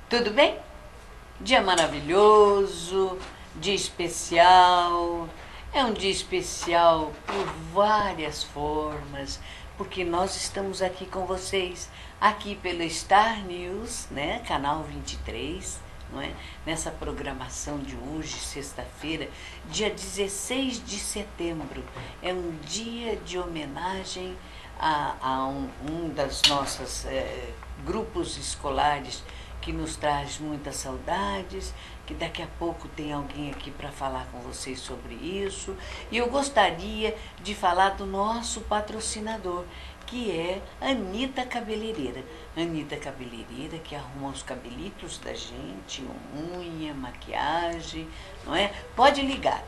Tudo bem? Dia maravilhoso, dia especial. É um dia especial por várias formas, porque nós estamos aqui com vocês, aqui pelo Star News, né? Canal 23, não é? Nessa programação de hoje, sexta-feira, dia 16 de setembro. É um dia de homenagem a um das nossas grupos escolares que nos traz muitas saudades, que daqui a pouco tem alguém aqui para falar com vocês sobre isso. E eu gostaria de falar do nosso patrocinador, que é Anita Cabeleireira. Anita Cabeleireira, que arruma os cabelitos da gente, unha, maquiagem, não é? Pode ligar,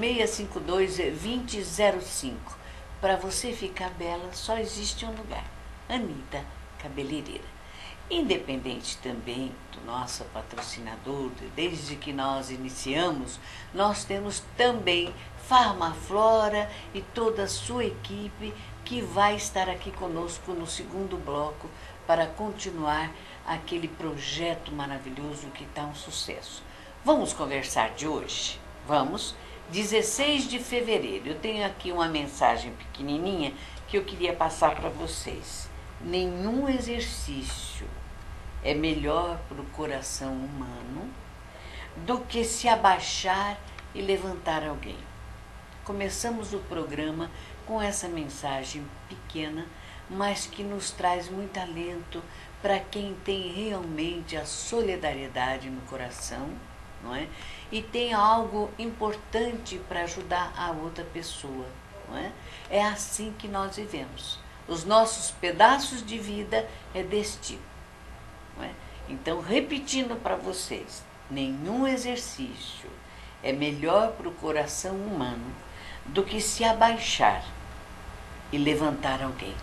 3652-2005. Para você ficar bela, só existe um lugar, Anita Cabeleireira. Independente também do nosso patrocinador, desde que nós iniciamos, nós temos também Farmaflora e toda a sua equipe que vai estar aqui conosco no segundo bloco para continuar aquele projeto maravilhoso que está um sucesso. Vamos conversar de hoje? Vamos? 16 de fevereiro, eu tenho aqui uma mensagem pequenininha que eu queria passar para vocês. Nenhum exercício é melhor para o coração humano do que se abaixar e levantar alguém. Começamos o programa com essa mensagem pequena, mas que nos traz muito alento para quem tem realmente a solidariedade no coração, não é? E tem algo importante para ajudar a outra pessoa, não é? É assim que nós vivemos. Os nossos pedaços de vida é desse tipo. Não é? Então, repetindo para vocês, nenhum exercício é melhor para o coração humano do que se abaixar e levantar alguém.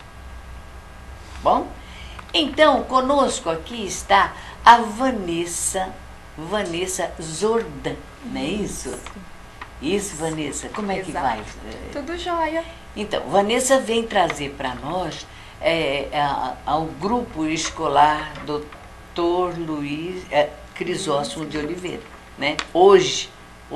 Bom? Então, conosco aqui está a Vanessa Zordan, não é isso? Isso, Vanessa, como é que vai? Tudo jóia. Então, Vanessa vem trazer para nós ao grupo escolar Dr. Luiz Crisóstomo de Oliveira, né? Hoje,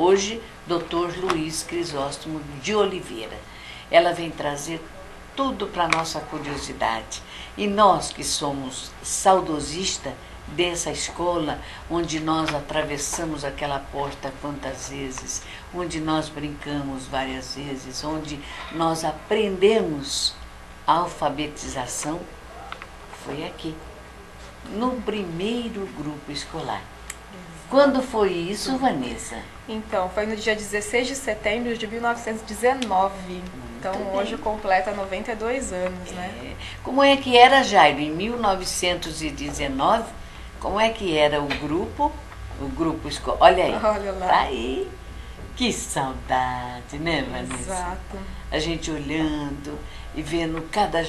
Dr. Luiz Crisóstomo de Oliveira. Ela vem trazer tudo para nossa curiosidade. E nós que somos saudosistas dessa escola, onde nós atravessamos aquela porta quantas vezes, onde nós brincamos várias vezes, onde nós aprendemos a alfabetização, foi aqui, no primeiro grupo escolar. Quando foi isso, Vanessa? Então, foi no dia 16 de setembro de 1919. Então, hoje completa 92 anos, né? Como é que era, Jairo, em 1919? Como é que era o grupo escolar? Olha aí, olha lá. Tá aí. Que saudade, né, Vanessa? Exato. A gente olhando e vendo cada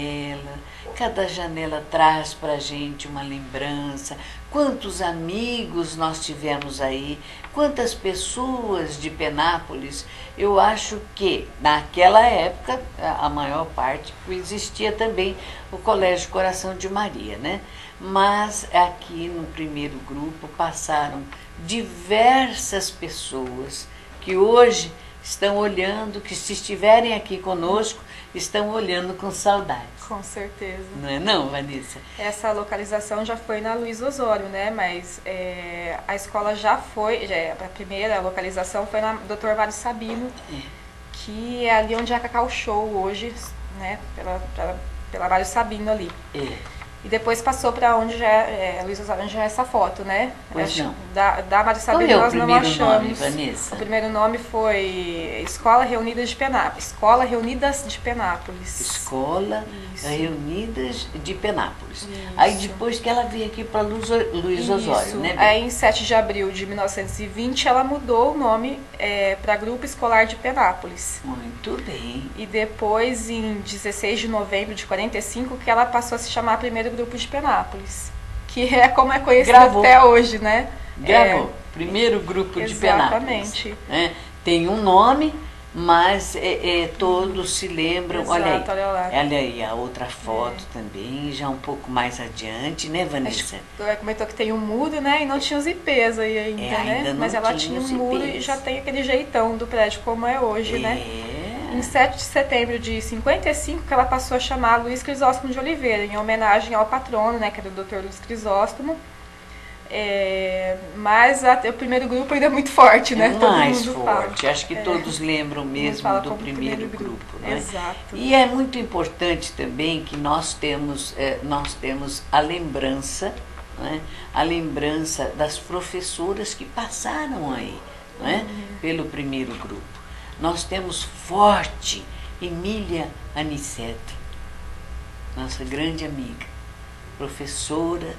janela traz para a gente uma lembrança. Quantos amigos nós tivemos aí, quantas pessoas de Penápolis. Eu acho que naquela época, a maior parte, existia também o Colégio Coração de Maria, né? Mas aqui no primeiro grupo passaram diversas pessoas que hoje estão olhando, que se estiverem aqui conosco, estão olhando com saudade. Com certeza. Não é não, Vanessa? Essa localização já foi na Luiz Osório, né? Mas a escola já foi, a primeira localização foi na Dr. Mário Sabino, que é ali onde é a Cacau Show hoje, né? Pela Mário Sabino ali. E depois passou para onde já Luiz Osório, onde já é essa foto, né? Pois não. Da Mário Sabino nós não achamos. Qual é o primeiro nome, Vanessa? O primeiro nome foi Escola Reunidas de Penápolis. Escola Reunidas de Penápolis. Escola Isso. Reunidas de Penápolis. Isso. Aí depois que ela veio aqui para Luiz Osório, né? Aí em 7 de abril de 1920 ela mudou o nome para Grupo Escolar de Penápolis. Muito bem. E depois, em 16 de novembro de 45, que ela passou a se chamar Primeiro Grupo de Penápolis, que é como é conhecido até hoje, né? Gravou. Primeiro Grupo de Penápolis. Exatamente. Tem um nome mas todos se lembram. Exato, olha lá. Olha aí a outra foto também, já um pouco mais adiante, né, Vanessa? Ela comentou que tem um muro, né? E não tinha os IPs aí ainda, né? Ainda não mas ela tinha tinha um os muro IPs. e já tem aquele jeitão do prédio como é hoje, né? Em 7 de setembro de 55, que ela passou a chamar Luiz Crisóstomo de Oliveira, em homenagem ao patrono, né? Que era o Dr. Luiz Crisóstomo. Mas o primeiro grupo ainda é muito forte, né? Todo Mais mundo forte. fala. Acho que todos lembram mesmo do primeiro grupo, né? Exato. E é muito importante também que nós temos a lembrança, né? A lembrança das professoras que passaram aí, né? Pelo primeiro grupo. Nós temos forte Emília Aniceto, nossa grande amiga, professora,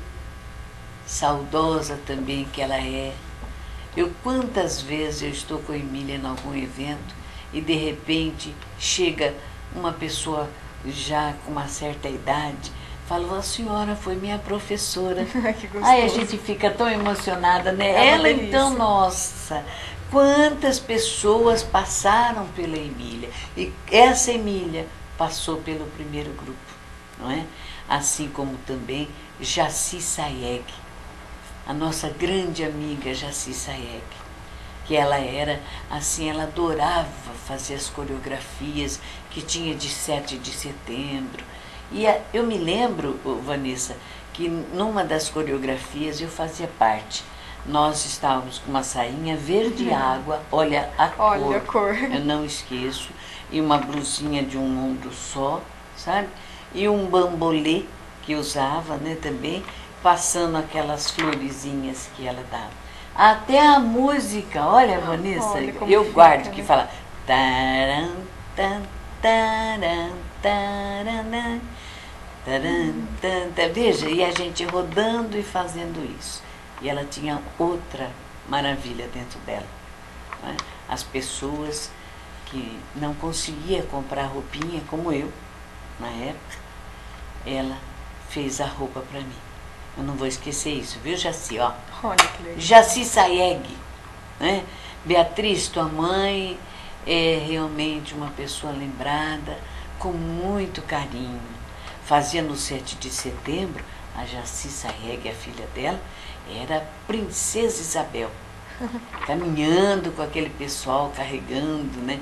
saudosa também que ela é. Quantas vezes eu estou com a Emília em algum evento e de repente chega uma pessoa já com uma certa idade, fala, a senhora foi minha professora. Que gostoso. Aí a gente fica tão emocionada, né? Ela então, nossa, quantas pessoas passaram pela Emília. E essa Emília passou pelo primeiro grupo, não é? Assim como também Jaci Sayeg, a nossa grande amiga Jaci Sayeg, que ela era assim, ela adorava fazer as coreografias que tinha de 7 de setembro. E eu me lembro, Vanessa, que numa das coreografias eu fazia parte. Nós estávamos com uma sainha verde água, olha a cor, eu não esqueço, e uma blusinha de um ombro só, sabe? E um bambolê que usava, né, também, passando aquelas florezinhas que ela dava. Até a música, olha, Vanessa, eu guardo que fala taran, tan, taran, taran, taran, tan. Veja, e a gente rodando e fazendo isso. E ela tinha outra maravilha dentro dela, né? As pessoas que não conseguiam comprar roupinha como eu, na época, ela fez a roupa para mim. Eu não vou esquecer isso, viu, Jaci? Ó. Olha que legal. Jaci Sayeg, né? Beatriz, tua mãe é realmente uma pessoa lembrada com muito carinho. Fazia no 7 de setembro, a Jaci Sayeg, a filha dela, era a Princesa Isabel, caminhando com aquele pessoal, carregando, né?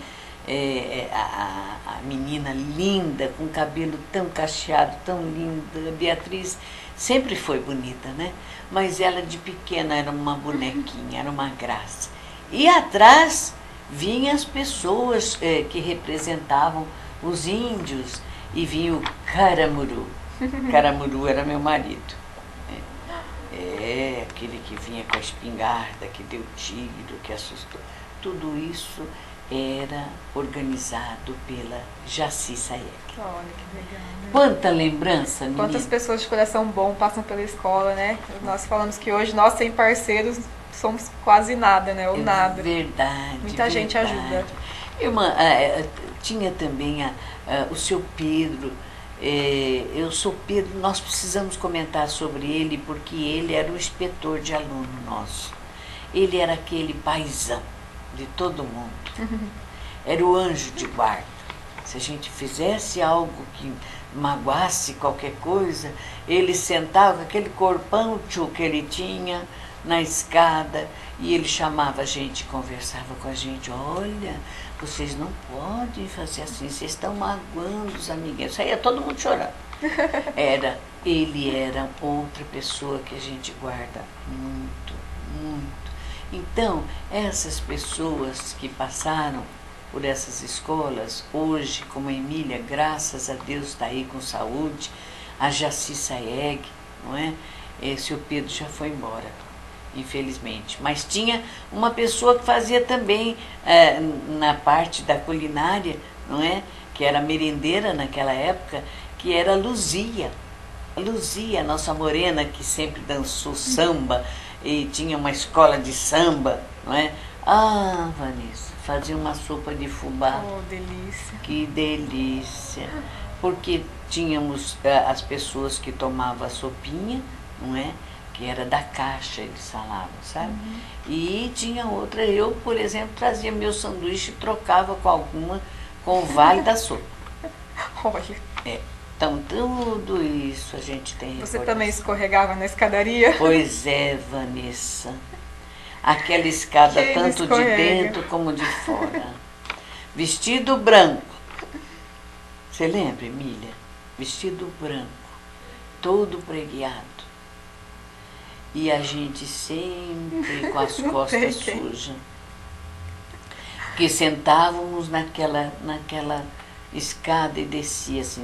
A menina linda, com cabelo tão cacheado, tão linda. A Beatriz sempre foi bonita, né? Mas ela de pequena era uma bonequinha, era uma graça. E atrás vinham as pessoas que representavam os índios, e vinha o Caramuru. Caramuru era meu marido. Aquele que vinha com a espingarda, que deu tiro, que assustou. Tudo isso era organizado pela Jaci Sayeg. Olha que legal, né? Quanta lembrança, menina. Quantas pessoas de coração bom passam pela escola, né? Nós falamos que hoje nós, sem parceiros, somos quase nada, né? Ou nada. Verdade. Muita gente ajuda. Irmã, tinha também o seu Pedro. Eu sou Pedro, nós precisamos comentar sobre ele, porque ele era o inspetor de aluno nosso. Ele era aquele paizão de todo mundo. Era o anjo de guarda. Se a gente fizesse algo que magoasse qualquer coisa, ele sentava com aquele corpão que ele tinha na escada e ele chamava a gente, conversava com a gente. Olha, vocês não podem fazer assim, vocês estão magoando os amiguinhos. Saía todo mundo chorando. Ele era outra pessoa que a gente guarda muito, muito. Então, essas pessoas que passaram por essas escolas, hoje, como a Emília, graças a Deus, está aí com saúde, a Jaci Sayeg, não é? Seu Pedro já foi embora, infelizmente. Mas tinha uma pessoa que fazia também na parte da culinária, não é? Que era merendeira naquela época, que era a Luzia. A Luzia, nossa morena, que sempre dançou samba, e tinha uma escola de samba, não é? Ah, Vanessa, fazia uma sopa de fubá. Oh, delícia. Que delícia. Porque tínhamos as pessoas que tomavam a sopinha, não é? que era da Caixa, eles falavam, sabe? E tinha outra, eu, por exemplo, trazia meu sanduíche e trocava com alguma, com o Vale da Sopa. Olha, Então, tudo isso a gente tem você recordação. também escorregava na escadaria? Pois é, Vanessa. Aquela escada Quem tanto de escorrega? dentro como de fora. Vestido branco. Você lembra, Emília? Vestido branco, todo preguiado. E a gente sempre com as Não costas sei quem. sujas. Porque sentávamos naquela escada e descia assim.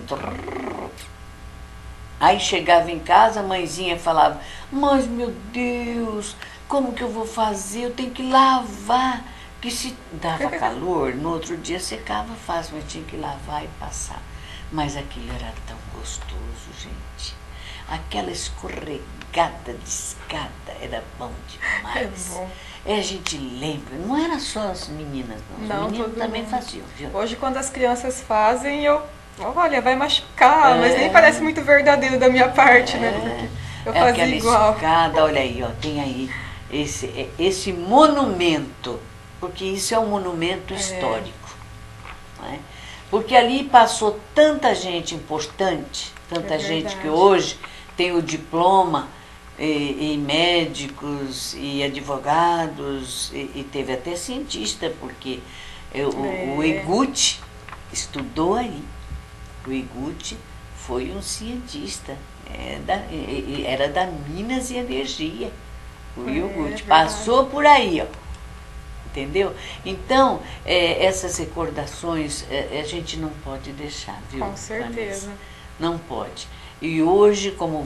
Aí chegava em casa, a mãezinha falava, mas meu Deus, como que eu vou fazer? Eu tenho que lavar. Porque se dava calor, no outro dia secava fácil, mas tinha que lavar e passar. Mas aquilo era tão gostoso, gente. Aquela escorregada de escada era bom demais. É bom. A gente lembra, não era só as meninas, não. Não, Os meninos todo também mundo. faziam, viu? Hoje, quando as crianças fazem, olha, vai machucar, mas nem É. parece muito verdadeiro da minha parte, né? Porque eu É fazia aquela igual. escada, olha aí, ó, tem aí esse monumento, porque isso é um monumento histórico, não é? Porque ali passou tanta gente importante, tanta É gente que verdade. hoje tem o diploma e médicos e advogados e teve até cientista, porque o Iguchi estudou aí. O Iguchi foi um cientista, era da Minas e Energia. O Iguchi verdade. passou por aí, ó. Entendeu? Então, essas recordações a gente não pode deixar, viu? Com certeza. Vanessa? Não pode. E hoje, como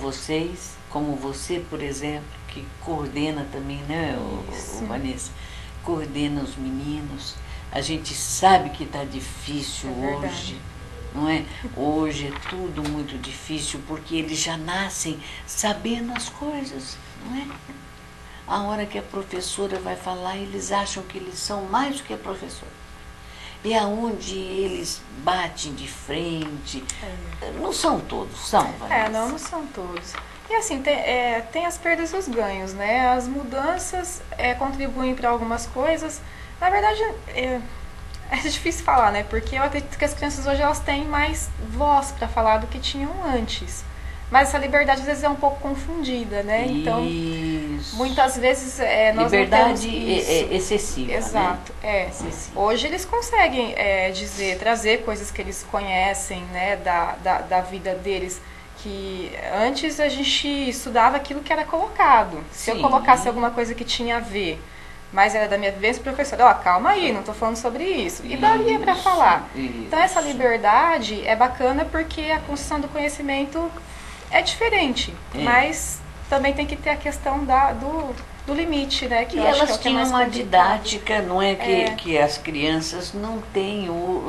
você, por exemplo, que coordena também, né, Isso. o Vanessa? Coordena os meninos. A gente sabe que está difícil É verdade. hoje, não é? Hoje é tudo muito difícil porque eles já nascem sabendo as coisas, não é? A hora que a professora vai falar, eles acham que eles são mais do que a professora. E aonde eles batem de frente. Não são todos, são, Vanessa? Não são todos. E assim, tem as perdas e os ganhos, né? As mudanças contribuem para algumas coisas. Na verdade, é difícil falar, né? Porque eu acredito que as crianças hoje elas têm mais voz para falar do que tinham antes. Mas essa liberdade às vezes é um pouco confundida, né? Então, Isso. muitas vezes nós Liberdade não temos isso. excessiva, Exato, né? Excessiva. Hoje eles conseguem trazer coisas que eles conhecem, né, da vida deles, que antes a gente estudava aquilo que era colocado. Se eu Sim. colocasse alguma coisa que tinha a ver, mas era da minha vivência, professora, calma aí, não estou falando sobre isso. E daria para falar. Então essa liberdade é bacana porque a construção do conhecimento é diferente, mas também tem que ter a questão do limite, né? Que E eu acho que é elas o que é tinham mais uma complicado. didática, não é que as crianças não têm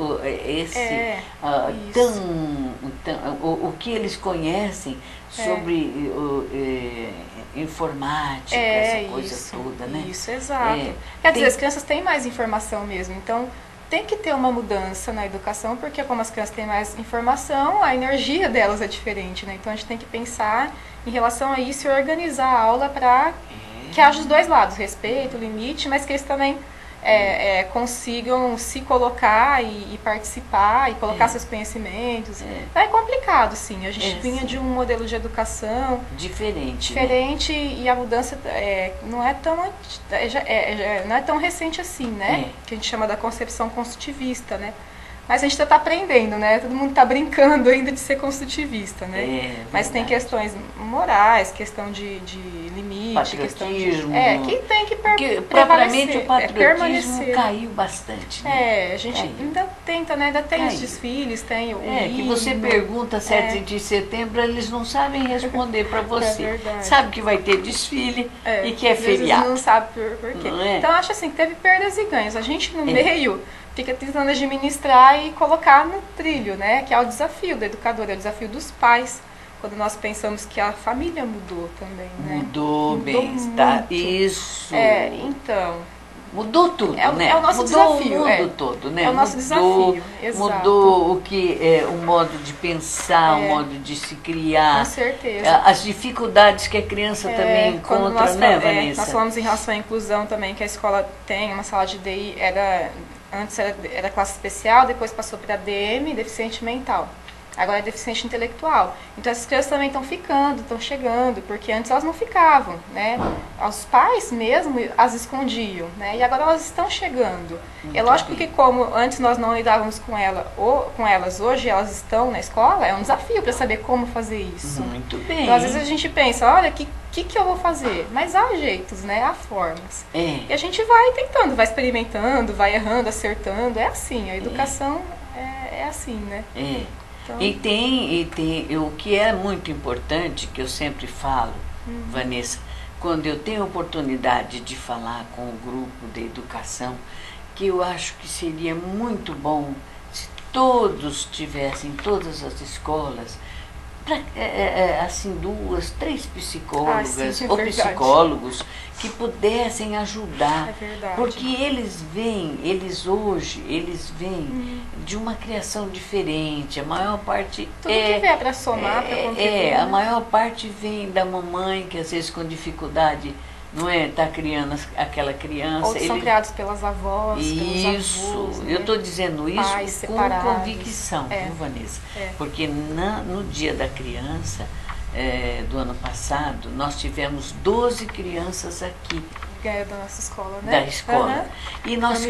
o que eles conhecem sobre informática, essa coisa isso, toda, né? Isso, exato. Quer dizer, as crianças têm mais informação mesmo, então tem que ter uma mudança na educação, porque como as crianças têm mais informação, a energia delas é diferente, né? Então a gente tem que pensar em relação a isso e organizar a aula para que haja os dois lados, respeito, limite, mas que eles também consigam se colocar e participar e colocar seus conhecimentos. É complicado, sim. A gente vinha de um modelo de educação diferente, né? E a mudança não é tão recente assim, né? Que a gente chama da concepção construtivista, né? Mas a gente está aprendendo, né? Todo mundo está brincando ainda de ser construtivista, né? Mas tem questões morais, questão de limite, questão de... que tem que Porque propriamente o patriotismo caiu bastante, né? A gente ainda tenta, né? Ainda tem os desfiles, tem o hino. Que você pergunta 7 de setembro, eles não sabem responder para você. Verdade. Sabe que vai ter desfile e que é feriado. Eles não sabem por quê. Então, acho assim, que teve perdas e ganhos. A gente, no meio, fica tentando administrar e colocar no trilho, né? Que é o desafio do educador, é o desafio dos pais. Quando nós pensamos que a família mudou também, né? Mudou bem, tá? Isso. Então, Mudou tudo, né? É o nosso mudou desafio. o mundo todo, né? É o nosso desafio, exato. Mudou o modo de pensar, o modo de se criar. Com certeza. As dificuldades que a criança também encontra, né, Vanessa? Nós falamos em relação à inclusão também, que a escola tem uma sala de DI, antes era classe especial, depois passou para DM, deficiente mental. Agora é deficiente intelectual. Então essas crianças também estão ficando, estão chegando, porque antes elas não ficavam, né? Os pais mesmo as escondiam, né? E agora elas estão chegando. Muito é lógico que como antes nós não lidávamos com elas, hoje elas estão na escola, é um desafio para saber como fazer isso. Muito bem. Então às vezes a gente pensa, olha, o que eu vou fazer? Mas há jeitos, né? Há formas. E a gente vai tentando, vai experimentando, vai errando, acertando. É assim, a educação é assim, né? Então. E tem o que é muito importante, que eu sempre falo, Vanessa, quando eu tenho oportunidade de falar com o grupo de educação, que eu acho que seria muito bom se todos tivessem, todas as escolas, assim, 2, 3 psicólogas ou psicólogos que pudessem ajudar. É verdade. Porque eles vêm de uma criação diferente. A maior parte tudo que vier para somar, para contribuir. A maior parte vem da mamãe, que às vezes com dificuldade não é, está criando aquela criança. Ou são criados pelas avós, pelos avós, eu estou dizendo isso com convicção, viu, Vanessa? Porque no dia da criança, do ano passado, nós tivemos 12 crianças aqui. Da nossa escola, né? Da escola. E nós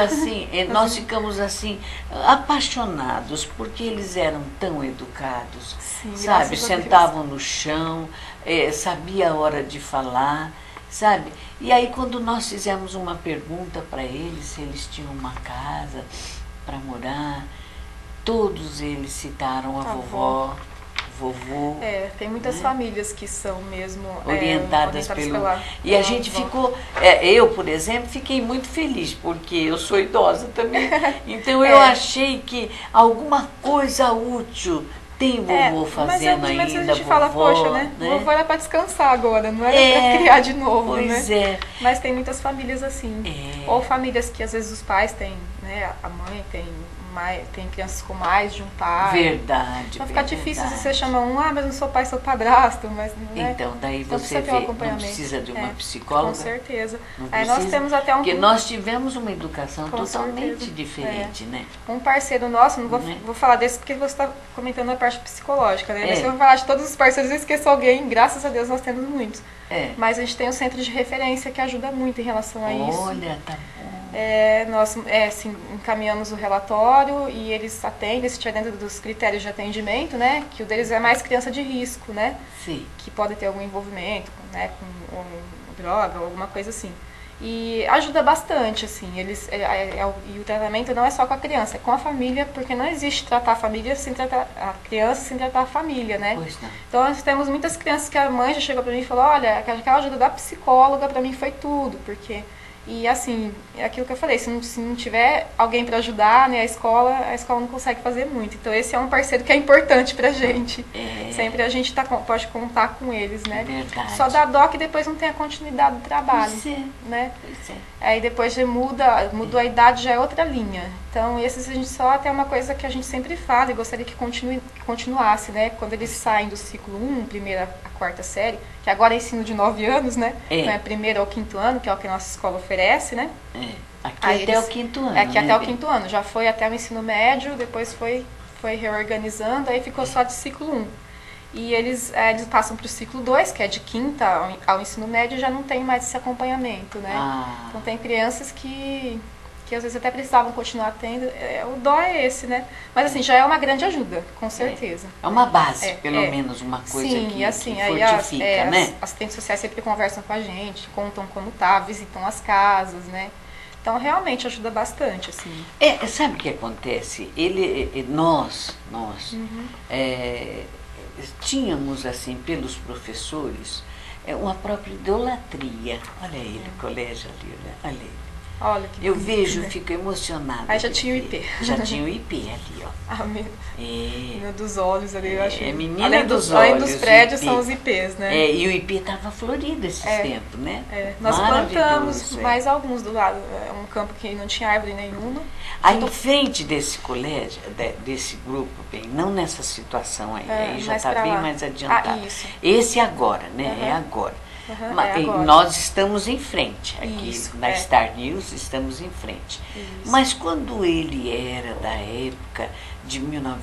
ficamos assim, apaixonados, porque eles eram tão educados, sabe? Sentavam no chão, sabia a hora de falar, sabe? E aí quando nós fizemos uma pergunta para eles, se eles tinham uma casa para morar, todos eles citaram a vovó, vovô. Tem muitas famílias que são mesmo orientadas E a gente ficou, eu, por exemplo, fiquei muito feliz, porque eu sou idosa também. Então eu achei que alguma coisa útil tem vovô fazendo ainda, mas a gente fala, poxa, né? Vovô era para descansar agora, não era para criar de novo, né? Mas tem muitas famílias assim. Ou famílias que às vezes os pais têm, né? A mãe tem crianças com mais de um pai. Verdade. Então fica difícil se você chama mas não sou pai, sou padrasto, mas então daí você vê, não precisa de uma psicóloga. Com certeza. Nós temos até porque nós tivemos uma educação totalmente diferente, né? Um parceiro nosso, não vou falar desse porque você está comentando a parte psicológica, né? Mas se eu falar de todos os parceiros, eu esqueço alguém, graças a Deus nós temos muitos. Mas a gente tem um centro de referência que ajuda muito em relação a isso. Olha, tá bom. Nós encaminhamos o relatório e eles atendem, se estiver dentro dos critérios de atendimento, né? Que o deles é mais criança de risco, né? Sim. Que pode ter algum envolvimento, né? Com droga ou alguma coisa assim. E ajuda bastante, assim. E o tratamento não é só com a criança, é com a família, porque não existe tratar a família sem tratar a criança sem tratar a família, né? Pois não. Então nós temos muitas crianças que a mãe já chegou pra mim e falou, olha, aquela ajuda da psicóloga pra mim foi tudo, porque... E assim, é aquilo que eu falei, se não tiver alguém para ajudar, né, a escola não consegue fazer muito. Então esse é um parceiro que é importante pra gente. Sempre a gente pode contar com eles, né? Verdade. Só dá dó que depois não tem a continuidade do trabalho. Né? Aí depois já mudou a idade, já é outra linha. Então esses a gente só até uma coisa que a gente sempre fala e gostaria que continuasse, né? Quando eles saem do ciclo 1, primeira a quarta série, que agora é ensino de 9 anos, né? Então é primeiro ao quinto ano, que é o que a nossa escola oferece, né? Aqui até o quinto ano. Aqui até o quinto ano. Já foi até o ensino médio, depois foi reorganizando, aí ficou só de ciclo 1. E eles passam para o ciclo 2, que é de quinta ao ensino médio, e já não tem mais esse acompanhamento, né? Então tem crianças que às vezes até precisavam continuar tendo. O dó é esse, né? Mas assim, já é uma grande ajuda, com certeza. É uma base, pelo menos, uma coisa que fortifica, né? As assistentes sociais sempre conversam com a gente, contam como tá, visitam as casas, né? Então, realmente ajuda bastante, assim. Sabe o que acontece? Nós tínhamos, assim, pelos professores, uma própria idolatria. Olha ele, o colégio ali, olha ele. Olha que Eu bonito, vejo, né? fico emocionada. Aí já de tinha o ver. IP. Já tinha o IP ali, ó. A É, menina dos olhos ali, eu acho. menina dos Além dos olhos, prédios, o são IP. os IPs, né? E o IP estava florido esses tempos, né? Nós plantamos Maravilhoso, mais alguns do lado. É um campo que não tinha árvore nenhuma. Aí em frente desse colégio, desse grupo, bem, não nessa situação aí já mais está pra bem lá. mais adiantado. Isso. Esse agora, né? É agora. É agora. Nós estamos em frente, aqui Isso, na Star News estamos em frente. Isso. Mas quando ele era da época de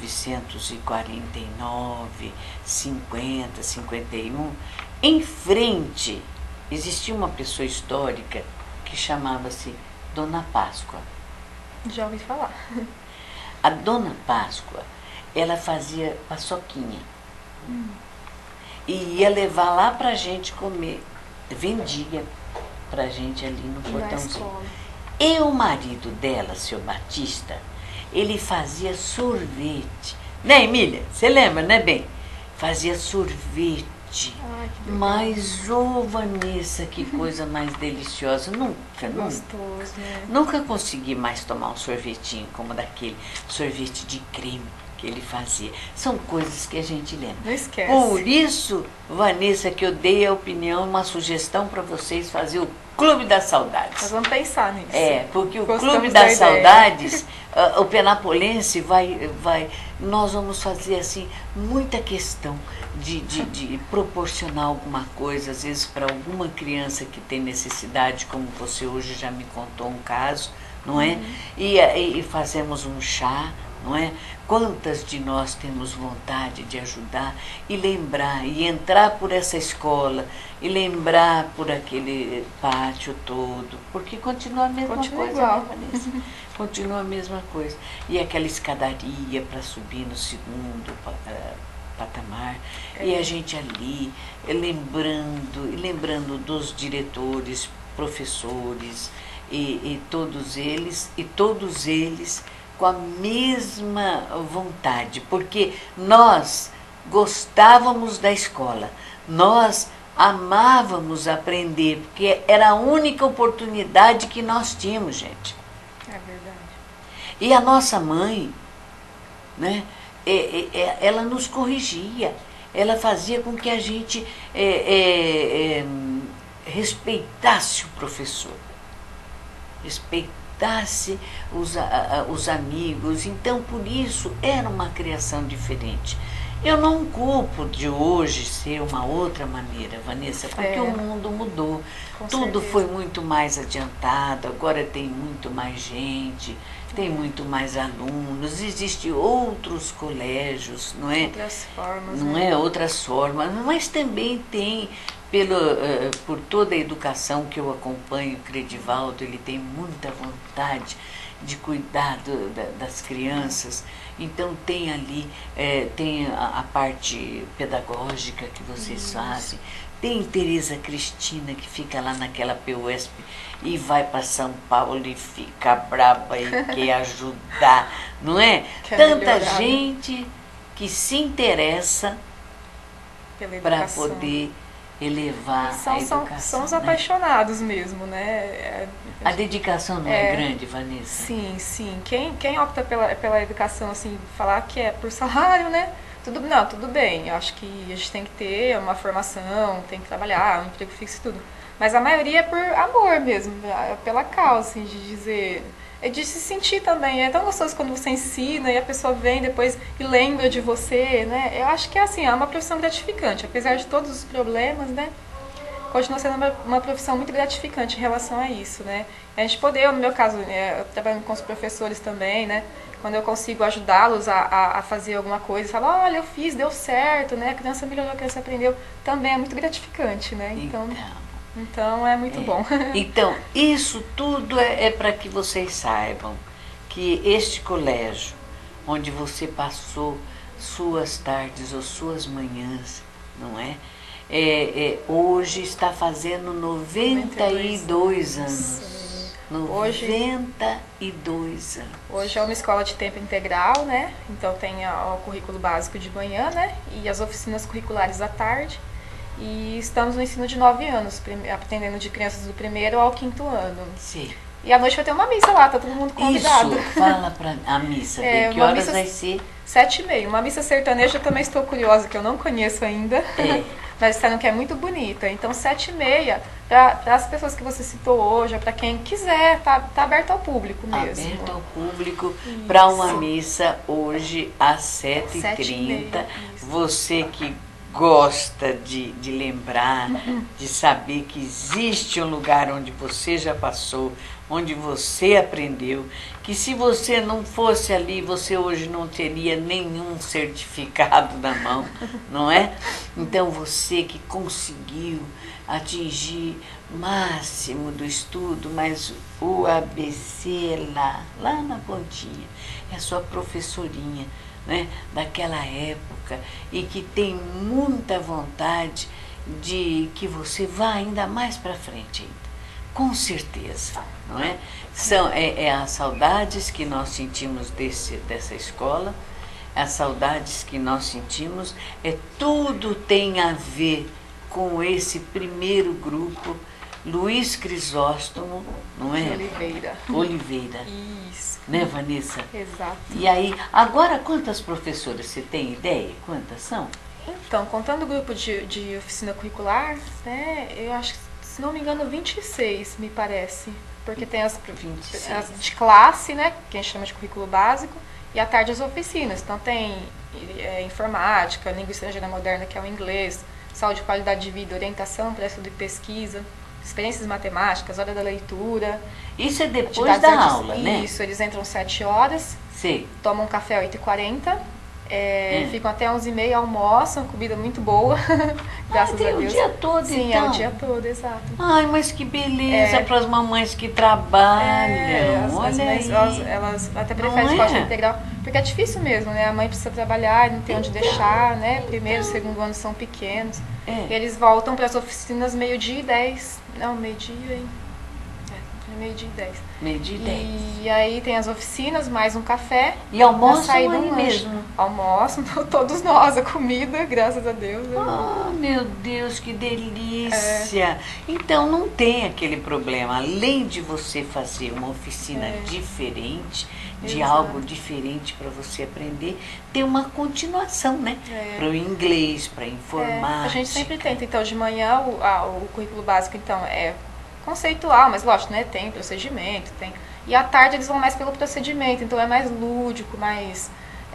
1949, 50, 51, em frente existia uma pessoa histórica que chamava-se Dona Páscoa. Já ouvi falar. A Dona Páscoa, ela fazia paçoquinha. E ia levar lá pra gente comer. Vendia pra gente ali no portãozinho. E o marido dela, seu Batista, ele fazia sorvete. Né, Emília? Você lembra, né, bem? Fazia sorvete. Ai, que legal. Mas, Vanessa, que coisa mais deliciosa. Nunca. Gostoso, né? Nunca consegui mais tomar um sorvetinho como daquele sorvete de creme que ele fazia. São coisas que a gente lembra. Não esquece. Por isso, Vanessa, que eu dei a opinião, uma sugestão para vocês fazer o Clube das Saudades. Nós vamos pensar nisso. Porque o Gostamos Clube da das ideia. Saudades, o Penapolense nós vamos fazer assim muita questão de proporcionar alguma coisa, às vezes para alguma criança que tem necessidade, como você hoje já me contou um caso, não é? E fazemos um chá, não é? Quantas de nós temos vontade de ajudar e lembrar, e entrar por essa escola, e lembrar por aquele pátio todo, porque continua a mesma coisa, igual. né, Vanessa? Continua a mesma coisa. E aquela escadaria para subir no segundo patamar, e a gente ali, lembrando dos diretores, professores, e todos eles com a mesma vontade, porque nós gostávamos da escola, nós amávamos aprender, porque era a única oportunidade que nós tínhamos, gente. É verdade. E a nossa mãe, né, ela nos corrigia, ela fazia com que a gente respeitasse o professor, respeitasse os amigos. Então, por isso, era uma criação diferente. Eu não culpo de hoje ser uma outra maneira, Vanessa, porque o mundo mudou. Tudo foi muito mais adiantado, agora tem muito mais gente, tem muito mais alunos, existem outros colégios, não é? Outras formas. Não é? Outras formas, mas também tem, por toda a educação que eu acompanho, o Credivaldo, ele tem muita vontade de cuidar das crianças. Então tem ali, tem a parte pedagógica que vocês fazem, tem Tereza Cristina que fica lá naquela PUESP e vai para São Paulo e fica braba e quer ajudar, não é? Tanta gente que se interessa para poder elevar a educação. São os apaixonados mesmo, né? A dedicação não é grande, Vanessa? Sim, sim. Quem opta pela educação, assim, falar que é por salário, né? Tudo bem. Eu acho que a gente tem que ter uma formação, tem que trabalhar, um emprego fixo e tudo. Mas a maioria é por amor mesmo, pela causa, assim, de dizer... É de se sentir também. É tão gostoso quando você ensina e a pessoa vem depois e lembra de você, né? Eu acho que é assim, é uma profissão gratificante. Apesar de todos os problemas, né? Continua sendo uma profissão muito gratificante em relação a isso, né? A gente poder, no meu caso, eu trabalho com os professores também, né? Quando eu consigo ajudá-los a fazer alguma coisa, falar, olha, eu fiz, deu certo, né? A criança melhorou, a criança aprendeu, também é muito gratificante, né? Então é muito bom. Então, isso tudo é para que vocês saibam que este colégio, onde você passou suas tardes ou suas manhãs, não é? Hoje está fazendo 92 anos. 92 anos. Hoje é uma escola de tempo integral, né? Então tem o currículo básico de manhã, né? E as oficinas curriculares à tarde. E estamos no ensino de 9 anos, atendendo de crianças do 1º ao 5º ano. Sim. E à noite vai ter uma missa lá, tá todo mundo convidado. Isso, fala pra a missa, que uma horas missa vai ser? 7h30. Uma missa sertaneja eu também estou curiosa, que eu não conheço ainda. É. Mas disseram que é muito bonita. Então 7h30, para as pessoas que você citou hoje, para quem quiser, tá aberto ao público mesmo. Aberto ao público Isso. para uma missa hoje às 7h30. 7h30, Você que gosta de lembrar, de saber que existe um lugar onde você já passou, onde você aprendeu, que se você não fosse ali, você hoje não teria nenhum certificado na mão, não é? Então você que conseguiu atingir máximo do estudo, mas o ABC lá na pontinha, é a sua professorinha, né, daquela época, e que tem muita vontade de que você vá ainda mais para frente ainda. Com certeza, não é? São as saudades que nós sentimos dessa escola, as saudades que nós sentimos, tudo tem a ver com esse primeiro grupo, Luiz Crisóstomo, não é? Oliveira. Isso. Né, Vanessa? Exato. E aí, agora quantas professoras, você tem ideia? Quantas são? Então, contando o grupo de oficina curricular, né, eu acho que, se não me engano, 26, me parece. Porque tem as de classe, né, que a gente chama de currículo básico, e à tarde as oficinas. Então tem informática, língua estrangeira moderna, que é o inglês, saúde e qualidade de vida, orientação para estudo e pesquisa, experiências matemáticas, hora da leitura. Isso é depois da aula, né? Isso, eles entram 7 horas, Sim. Tomam café às 8h40, ficam até 11h30, almoçam, comida muito boa, graças a Deus. O dia todo, Sim, então? é o dia todo, exato. Ai, mas que beleza para as mamães que trabalham. As mães, elas até preferem escola integral, porque é difícil mesmo, né? A mãe precisa trabalhar, não tem onde deixar, né? Primeiro e segundo ano são pequenos. E eles voltam para as oficinas 12h10. Não, meio-dia, hein? Meio-dia e 10. Meio-dia e 10. E aí tem as oficinas, mais um café. E almoçam aí um mesmo? Almoçam, todos nós, a comida, graças a Deus. Oh, meu Deus, que delícia! Então não tem aquele problema. Além de você fazer uma oficina diferente, de algo diferente para você aprender, tem uma continuação, né? Para o inglês, para informática. A gente sempre tenta. Então, de manhã, o currículo básico, então, é conceitual, mas lógico, né? Tem procedimento, tem. E à tarde eles vão mais pelo procedimento, então é mais lúdico, mais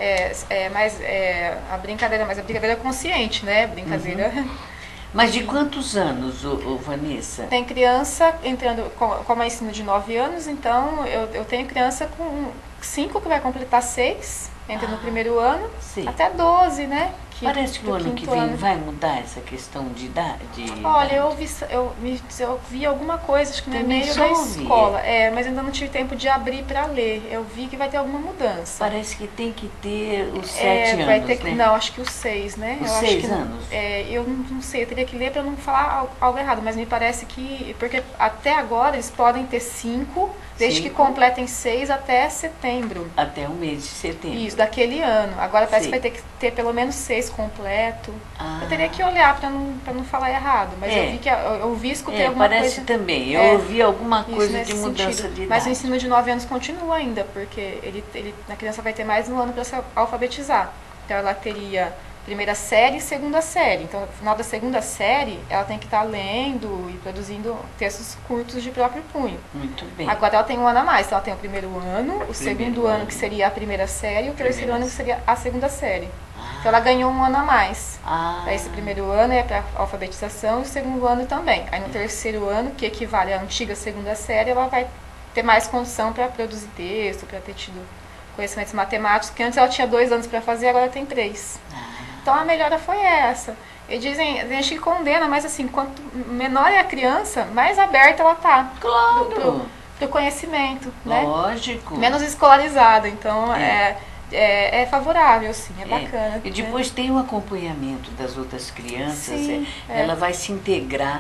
a brincadeira, mas a brincadeira consciente, né? Brincadeira. Mas de quantos anos, Vanessa? Tem criança entrando, como é ensino de 9 anos, então eu tenho criança com 5 que vai completar 6, entra no primeiro ano, até 12, né? Parece que o ano que vem vai mudar essa questão de idade? Olha, eu vi alguma coisa, acho que no e-mail da escola, mas ainda não tive tempo de abrir para ler. Eu vi que vai ter alguma mudança. Parece que tem que ter os 7 anos, vai ter né? Não, acho que os 6, né? Os eu 6 acho que, anos? Eu não sei, eu teria que ler para não falar algo errado, mas me parece que, porque até agora eles podem ter 5, desde que completem 6 até setembro. Até o mês de setembro. Isso, daquele ano. Agora parece que vai ter que ter pelo menos 6 completo. Eu teria que olhar para não falar errado, mas eu vi que eu vi, escutei alguma coisa. Parece também. Eu ouvi alguma coisa de mudança de idade. Mas o ensino de 9 anos continua ainda, porque a criança vai ter mais um ano para se alfabetizar. Então ela teria primeira série e segunda série. Então, no final da segunda série, ela tem que estar lendo e produzindo textos curtos de próprio punho. Muito bem. Agora ela tem um ano a mais. Então, ela tem o primeiro ano, o segundo ano, que seria a primeira série, e o terceiro ano, que seria a segunda série. Então, ela ganhou um ano a mais. Para esse primeiro ano é para alfabetização e o segundo ano também. Aí, no terceiro ano, que equivale à antiga segunda série, ela vai ter mais condição para produzir texto, para ter tido conhecimentos matemáticos, que antes ela tinha 2 anos para fazer, agora tem 3. Então a melhora foi essa. E dizem, a gente que condena, mas assim, quanto menor é a criança, mais aberta ela tá. Claro. Pro conhecimento, né? Lógico. Menos escolarizada. Então é favorável, sim, é bacana. E depois tem o acompanhamento das outras crianças. Sim, Ela vai se integrar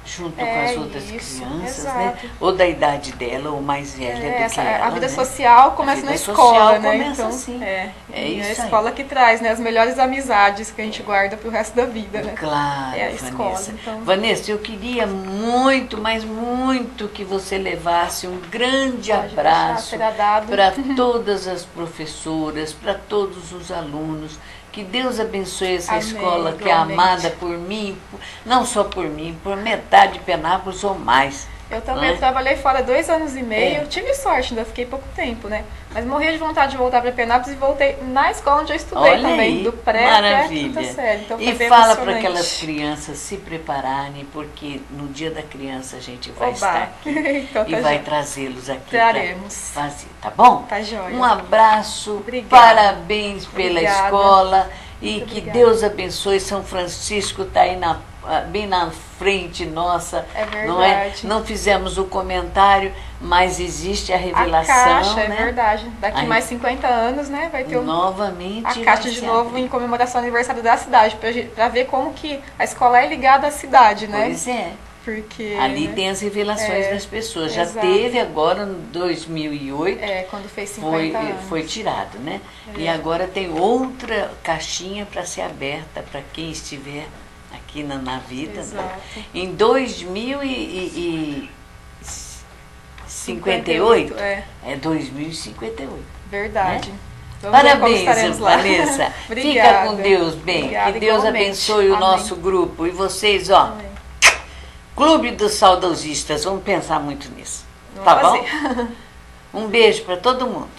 junto com as outras crianças, exato. né? Ou da idade dela, ou mais velha do que ela. A vida né? social começa na escola, né? Começa Então, assim. é isso a escola aí. que traz, né, as melhores amizades que a gente guarda pro resto da vida, né? Claro, É a Vanessa. escola, então. Vanessa, eu queria muito, mas muito que você levasse um grande Pode deixar, abraço será dado. para todas as professoras, para todos os alunos. Que Deus abençoe essa Amém, escola que é igualmente. amada por mim, não só por mim, por metade de Penápolis ou mais. Eu também né? trabalhei fora 2 anos e meio, É. tive sorte, ainda fiquei pouco tempo, né? Mas morria de vontade de voltar para Penápolis e voltei na escola onde eu estudei Olha também, aí, do pré até a maravilha. quinta série. Então foi E bem fala para emocionante. aquelas crianças se prepararem, porque no dia da criança a gente vai Oba. estar aqui Então e tá vai joia. trazê-los aqui Traremos. para fazer, tá bom? Tá joia. Um abraço, Obrigada. parabéns pela Obrigada. escola e Muito que obrigada. Deus abençoe. São Francisco está aí bem na frente nossa, É não é? verdade. Não fizemos o comentário, mas existe a A revelação, caixa, né? é verdade. Daqui Aí- mais 50 anos, né, vai ter Novamente a vai caixa de se novo abrir. em comemoração ao aniversário da cidade, para ver como que a escola é ligada à cidade, né? Pois é. Porque Ali né, tem as revelações É, das pessoas. Já exato. teve agora, em 2008, quando fez 50 anos. foi tirado, né? É. E agora tem outra caixinha para ser aberta para quem estiver aqui na vida. Exato. Né? Em 2058, é. é 2058. Verdade. Vamos ver como Parabéns, estaremos lá. Vanessa. Fica Obrigada. com Deus, bem. Obrigada, Que Deus igualmente. abençoe o Amém. nosso grupo. E vocês, ó, Amém. Clube dos Saudosistas, vamos pensar muito nisso. Vamos Tá bom? fazer. Um beijo para todo mundo.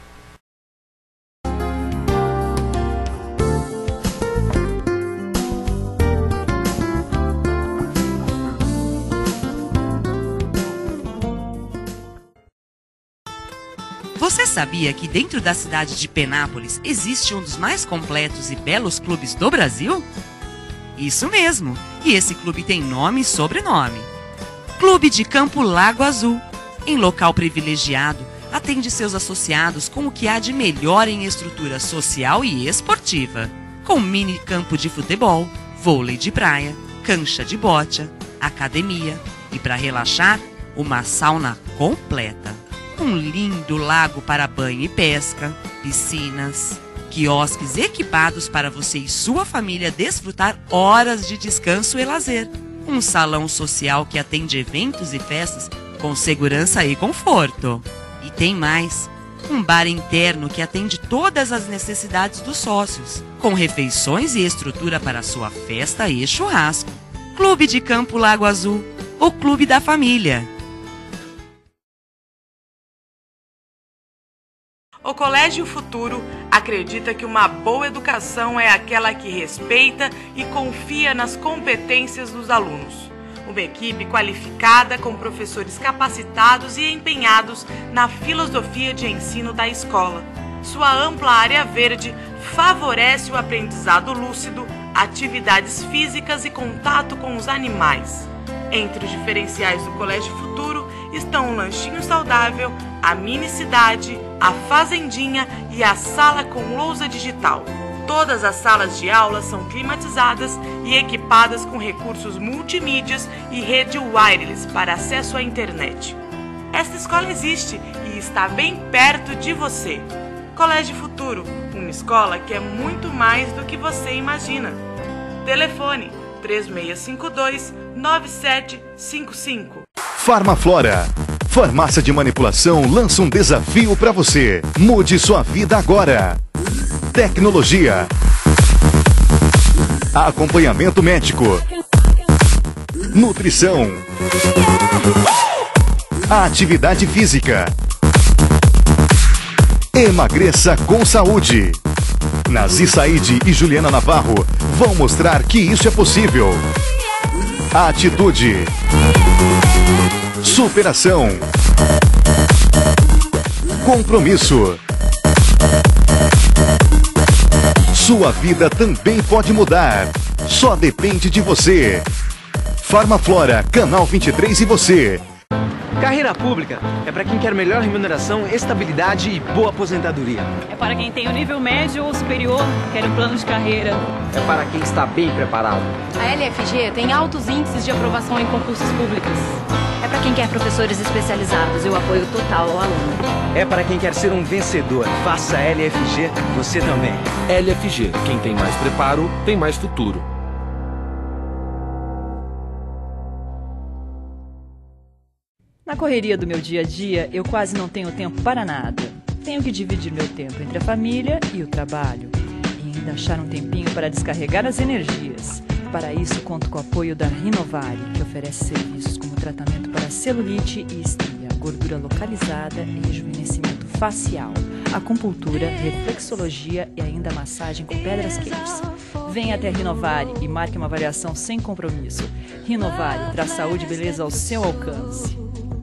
Você sabia que dentro da cidade de Penápolis existe um dos mais completos e belos clubes do Brasil? Isso mesmo, e esse clube tem nome e sobrenome. Clube de Campo Lago Azul. Em local privilegiado, atende seus associados com o que há de melhor em estrutura social e esportiva. Com mini campo de futebol, vôlei de praia, cancha de bocha, academia e, para relaxar, uma sauna completa. Um lindo lago para banho e pesca, piscinas, quiosques equipados para você e sua família desfrutar horas de descanso e lazer. Um salão social que atende eventos e festas com segurança e conforto. E tem mais, um bar interno que atende todas as necessidades dos sócios, com refeições e estrutura para sua festa e churrasco. Clube de Campo Lago Azul, o clube da família. O Colégio Futuro acredita que uma boa educação é aquela que respeita e confia nas competências dos alunos. Uma equipe qualificada com professores capacitados e empenhados na filosofia de ensino da escola. Sua ampla área verde favorece o aprendizado lúcido, atividades físicas e contato com os animais. Entre os diferenciais do Colégio Futuro estão um lanchinho saudável, a mini cidade, a fazendinha e a sala com lousa digital. Todas as salas de aula são climatizadas e equipadas com recursos multimídias e rede wireless para acesso à internet. Esta escola existe e está bem perto de você. Colégio Futuro, uma escola que é muito mais do que você imagina. Telefone 3652-9755. Farmaflora. Farmácia de manipulação lança um desafio para você. Mude sua vida agora. Tecnologia. Acompanhamento médico. Nutrição. Atividade física. Emagreça com saúde. Nazi Said e Juliana Navarro vão mostrar que isso é possível. Atitude. Superação. Compromisso. Sua vida também pode mudar. Só depende de você. Farmaflora, Canal 23 e você. Carreira pública é para quem quer melhor remuneração, estabilidade e boa aposentadoria. É para quem tem o nível médio ou superior, quer um plano de carreira. É para quem está bem preparado. A LFG tem altos índices de aprovação em concursos públicos. É para quem quer professores especializados e o apoio total ao aluno. É para quem quer ser um vencedor. Faça a LFG, você também. LFG, quem tem mais preparo, tem mais futuro. Na correria do meu dia a dia, eu quase não tenho tempo para nada. Tenho que dividir meu tempo entre a família e o trabalho. E ainda achar um tempinho para descarregar as energias. Para isso, conto com o apoio da Rinovari, que oferece serviços como tratamento para celulite e estria, gordura localizada e rejuvenescimento facial, acupuntura, reflexologia e ainda massagem com pedras quentes. Venha até a Rinovari e marque uma avaliação sem compromisso. Rinovari traz saúde e beleza ao seu alcance.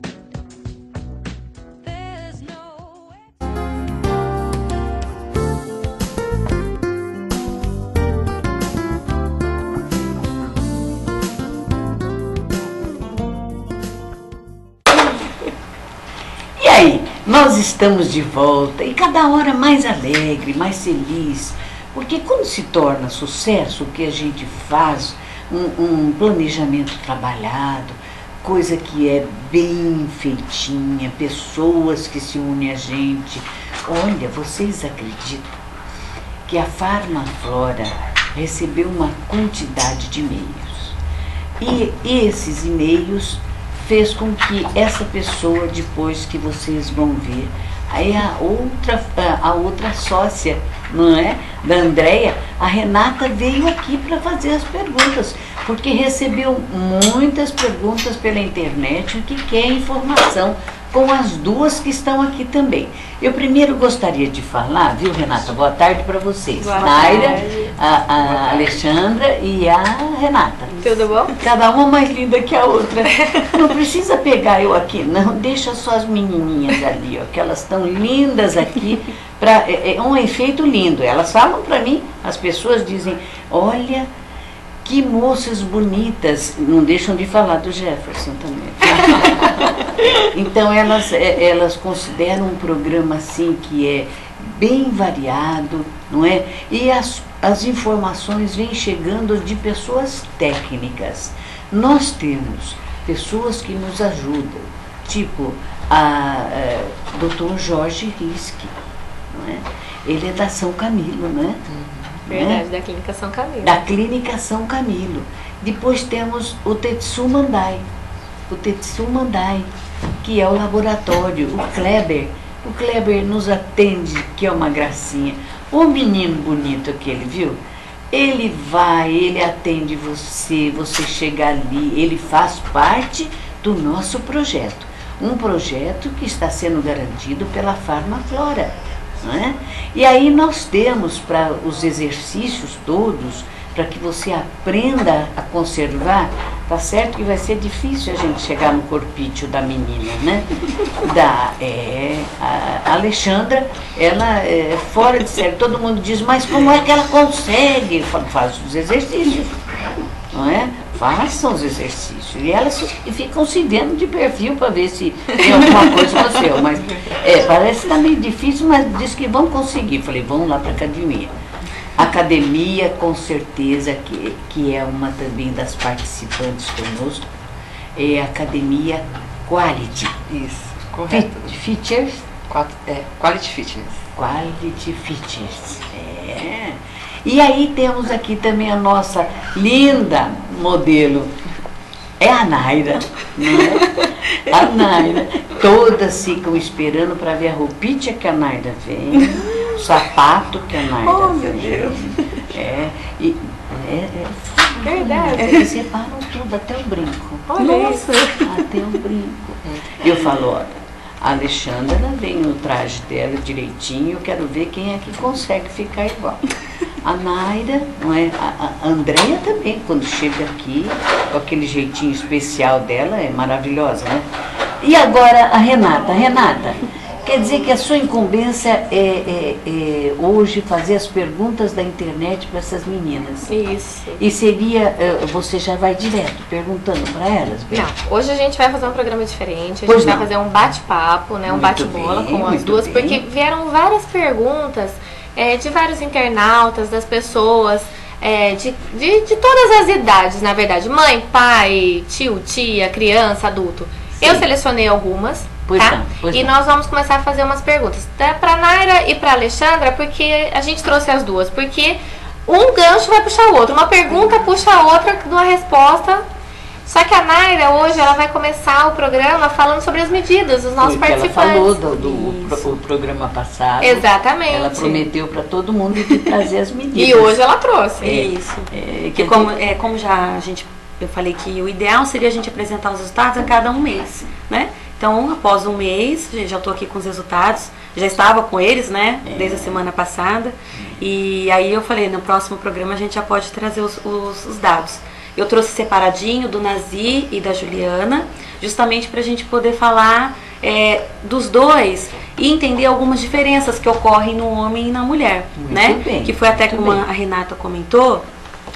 Nós estamos de volta e cada hora mais alegre, mais feliz, porque quando se torna sucesso o que a gente faz, um planejamento trabalhado, coisa que é bem feitinha, pessoas que se unem a gente. Olha, vocês acreditam que a Farmaflora recebeu uma quantidade de e-mails e esses e-mails fez com que essa pessoa, depois que vocês vão ver, aí a outra sócia, não é, da Andréia, a Renata veio aqui para fazer as perguntas, porque recebeu muitas perguntas pela internet que quer informação com as duas que estão aqui também. Eu primeiro gostaria de falar, viu, Renata? Boa tarde para vocês. Boa Naira, tarde. a Alexandra e a Renata. Tudo bom? Cada uma mais linda que a outra. Não precisa pegar eu aqui, não. Deixa só as menininhas ali, ó, que elas estão lindas aqui. É um efeito lindo. Elas falam para mim, as pessoas dizem, olha, que moças bonitas. Não deixam de falar do Jefferson também. Então elas consideram um programa assim que é bem variado, não é? E as informações vêm chegando de pessoas técnicas. Nós temos pessoas que nos ajudam, tipo Dr. Jorge Risque, não é? Ele é da São Camilo, não é? Verdade, da Clínica São Camilo. Da Clínica São Camilo. Depois temos o Tetsu Mandai. O Tetsu Mandai, que é o laboratório, o Kleber. O Kleber nos atende, que é uma gracinha. O menino bonito aquele, viu? Ele vai, ele atende você, você chega ali, ele faz parte do nosso projeto. Um projeto que está sendo garantido pela Farmaflora. Não é? E aí nós temos para os exercícios todos, para que você aprenda a conservar, tá certo que vai ser difícil a gente chegar no corpício da menina, né? A Alexandra, ela é fora de série, todo mundo diz, mas como é que ela consegue? Eu falo, faz os exercícios, não é? Façam os exercícios. E elas ficam se vendo de perfil para ver se tem alguma coisa no seu. Mas parece que está meio difícil, mas diz que vão conseguir. Falei, vamos lá para a academia. Academia, com certeza, que é uma também das participantes conosco, é a Academia Quality. Isso, correto. Features? Quality Fitness. Quality Fitness. E aí temos aqui também a nossa linda modelo, é a Naira, né? A Naira. Todas ficam esperando para ver a roupinha que a Naira vem, o sapato que a Naira vem. Meu Deus. Verdade. Eles separam tudo, até o brinco. Olha isso. Até o brinco. Eu falo, olha, a Alexandra vem no traje dela direitinho, eu quero ver quem é que consegue ficar igual. A Naira, não é? A Andréia também, quando chega aqui, com aquele jeitinho especial dela, é maravilhosa, né? E agora a Renata. Renata, Quer dizer que a sua incumbência é hoje fazer as perguntas da internet para essas meninas. Isso. E seria, você já vai direto perguntando para elas? Bem? Não, hoje a gente vai fazer um programa diferente, a Pois gente vai não. fazer um bate-papo, né, um Muito bate-bola bem, com as muito duas, bem. porque vieram várias perguntas de vários internautas, das pessoas, de todas as idades, na verdade. Mãe, pai, tio, tia, criança, adulto. Sim. Eu selecionei algumas. Pois Tá? não, pois E não. nós vamos começar a fazer umas perguntas. Para Naira e para Alexandra, porque a gente trouxe as duas. Porque um gancho vai puxar o outro. Uma pergunta puxa a outra de uma resposta. Só que a Naira hoje ela vai começar o programa falando sobre as medidas dos nossos Porque participantes. ela falou do programa passado. Exatamente. Ela prometeu para todo mundo de trazer as medidas. E hoje ela trouxe. Isso. Que Como já eu falei que o ideal seria a gente apresentar os resultados a cada um mês, né? Então, após um mês, já estou aqui com os resultados, já estava com eles, né? Desde a semana passada. E aí eu falei, no próximo programa a gente já pode trazer os dados. Eu trouxe separadinho do Nazi e da Juliana, justamente para a gente poder falar dos dois e entender algumas diferenças que ocorrem no homem e na mulher, né? bem, que foi até muito como bem. a Renata comentou.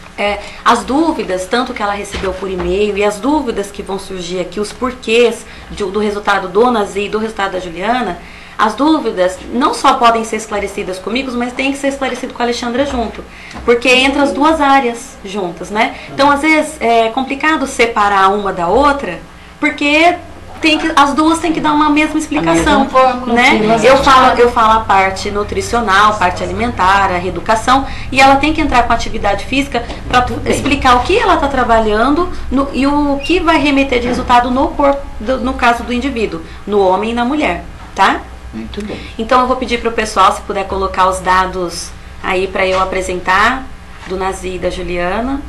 As dúvidas, tanto que ela recebeu por e-mail e as dúvidas que vão surgir aqui, os porquês do resultado do Nazi e do resultado da Juliana, as dúvidas não só podem ser esclarecidas comigo, mas tem que ser esclarecido com a Alexandra junto, porque entra as duas áreas juntas, né? Então, às vezes, é complicado separar uma da outra, porque as duas têm que dar uma mesma explicação, mesma fórmula, né? sim, mas Eu falo a parte nutricional, a parte alimentar, a reeducação, e ela tem que entrar com atividade física para explicar o que ela está trabalhando e o que vai remeter de resultado no corpo, no caso do indivíduo, no homem e na mulher, tá? Muito bem. Então eu vou pedir para o pessoal, se puder colocar os dados aí para eu apresentar, do Nazi e da Juliana,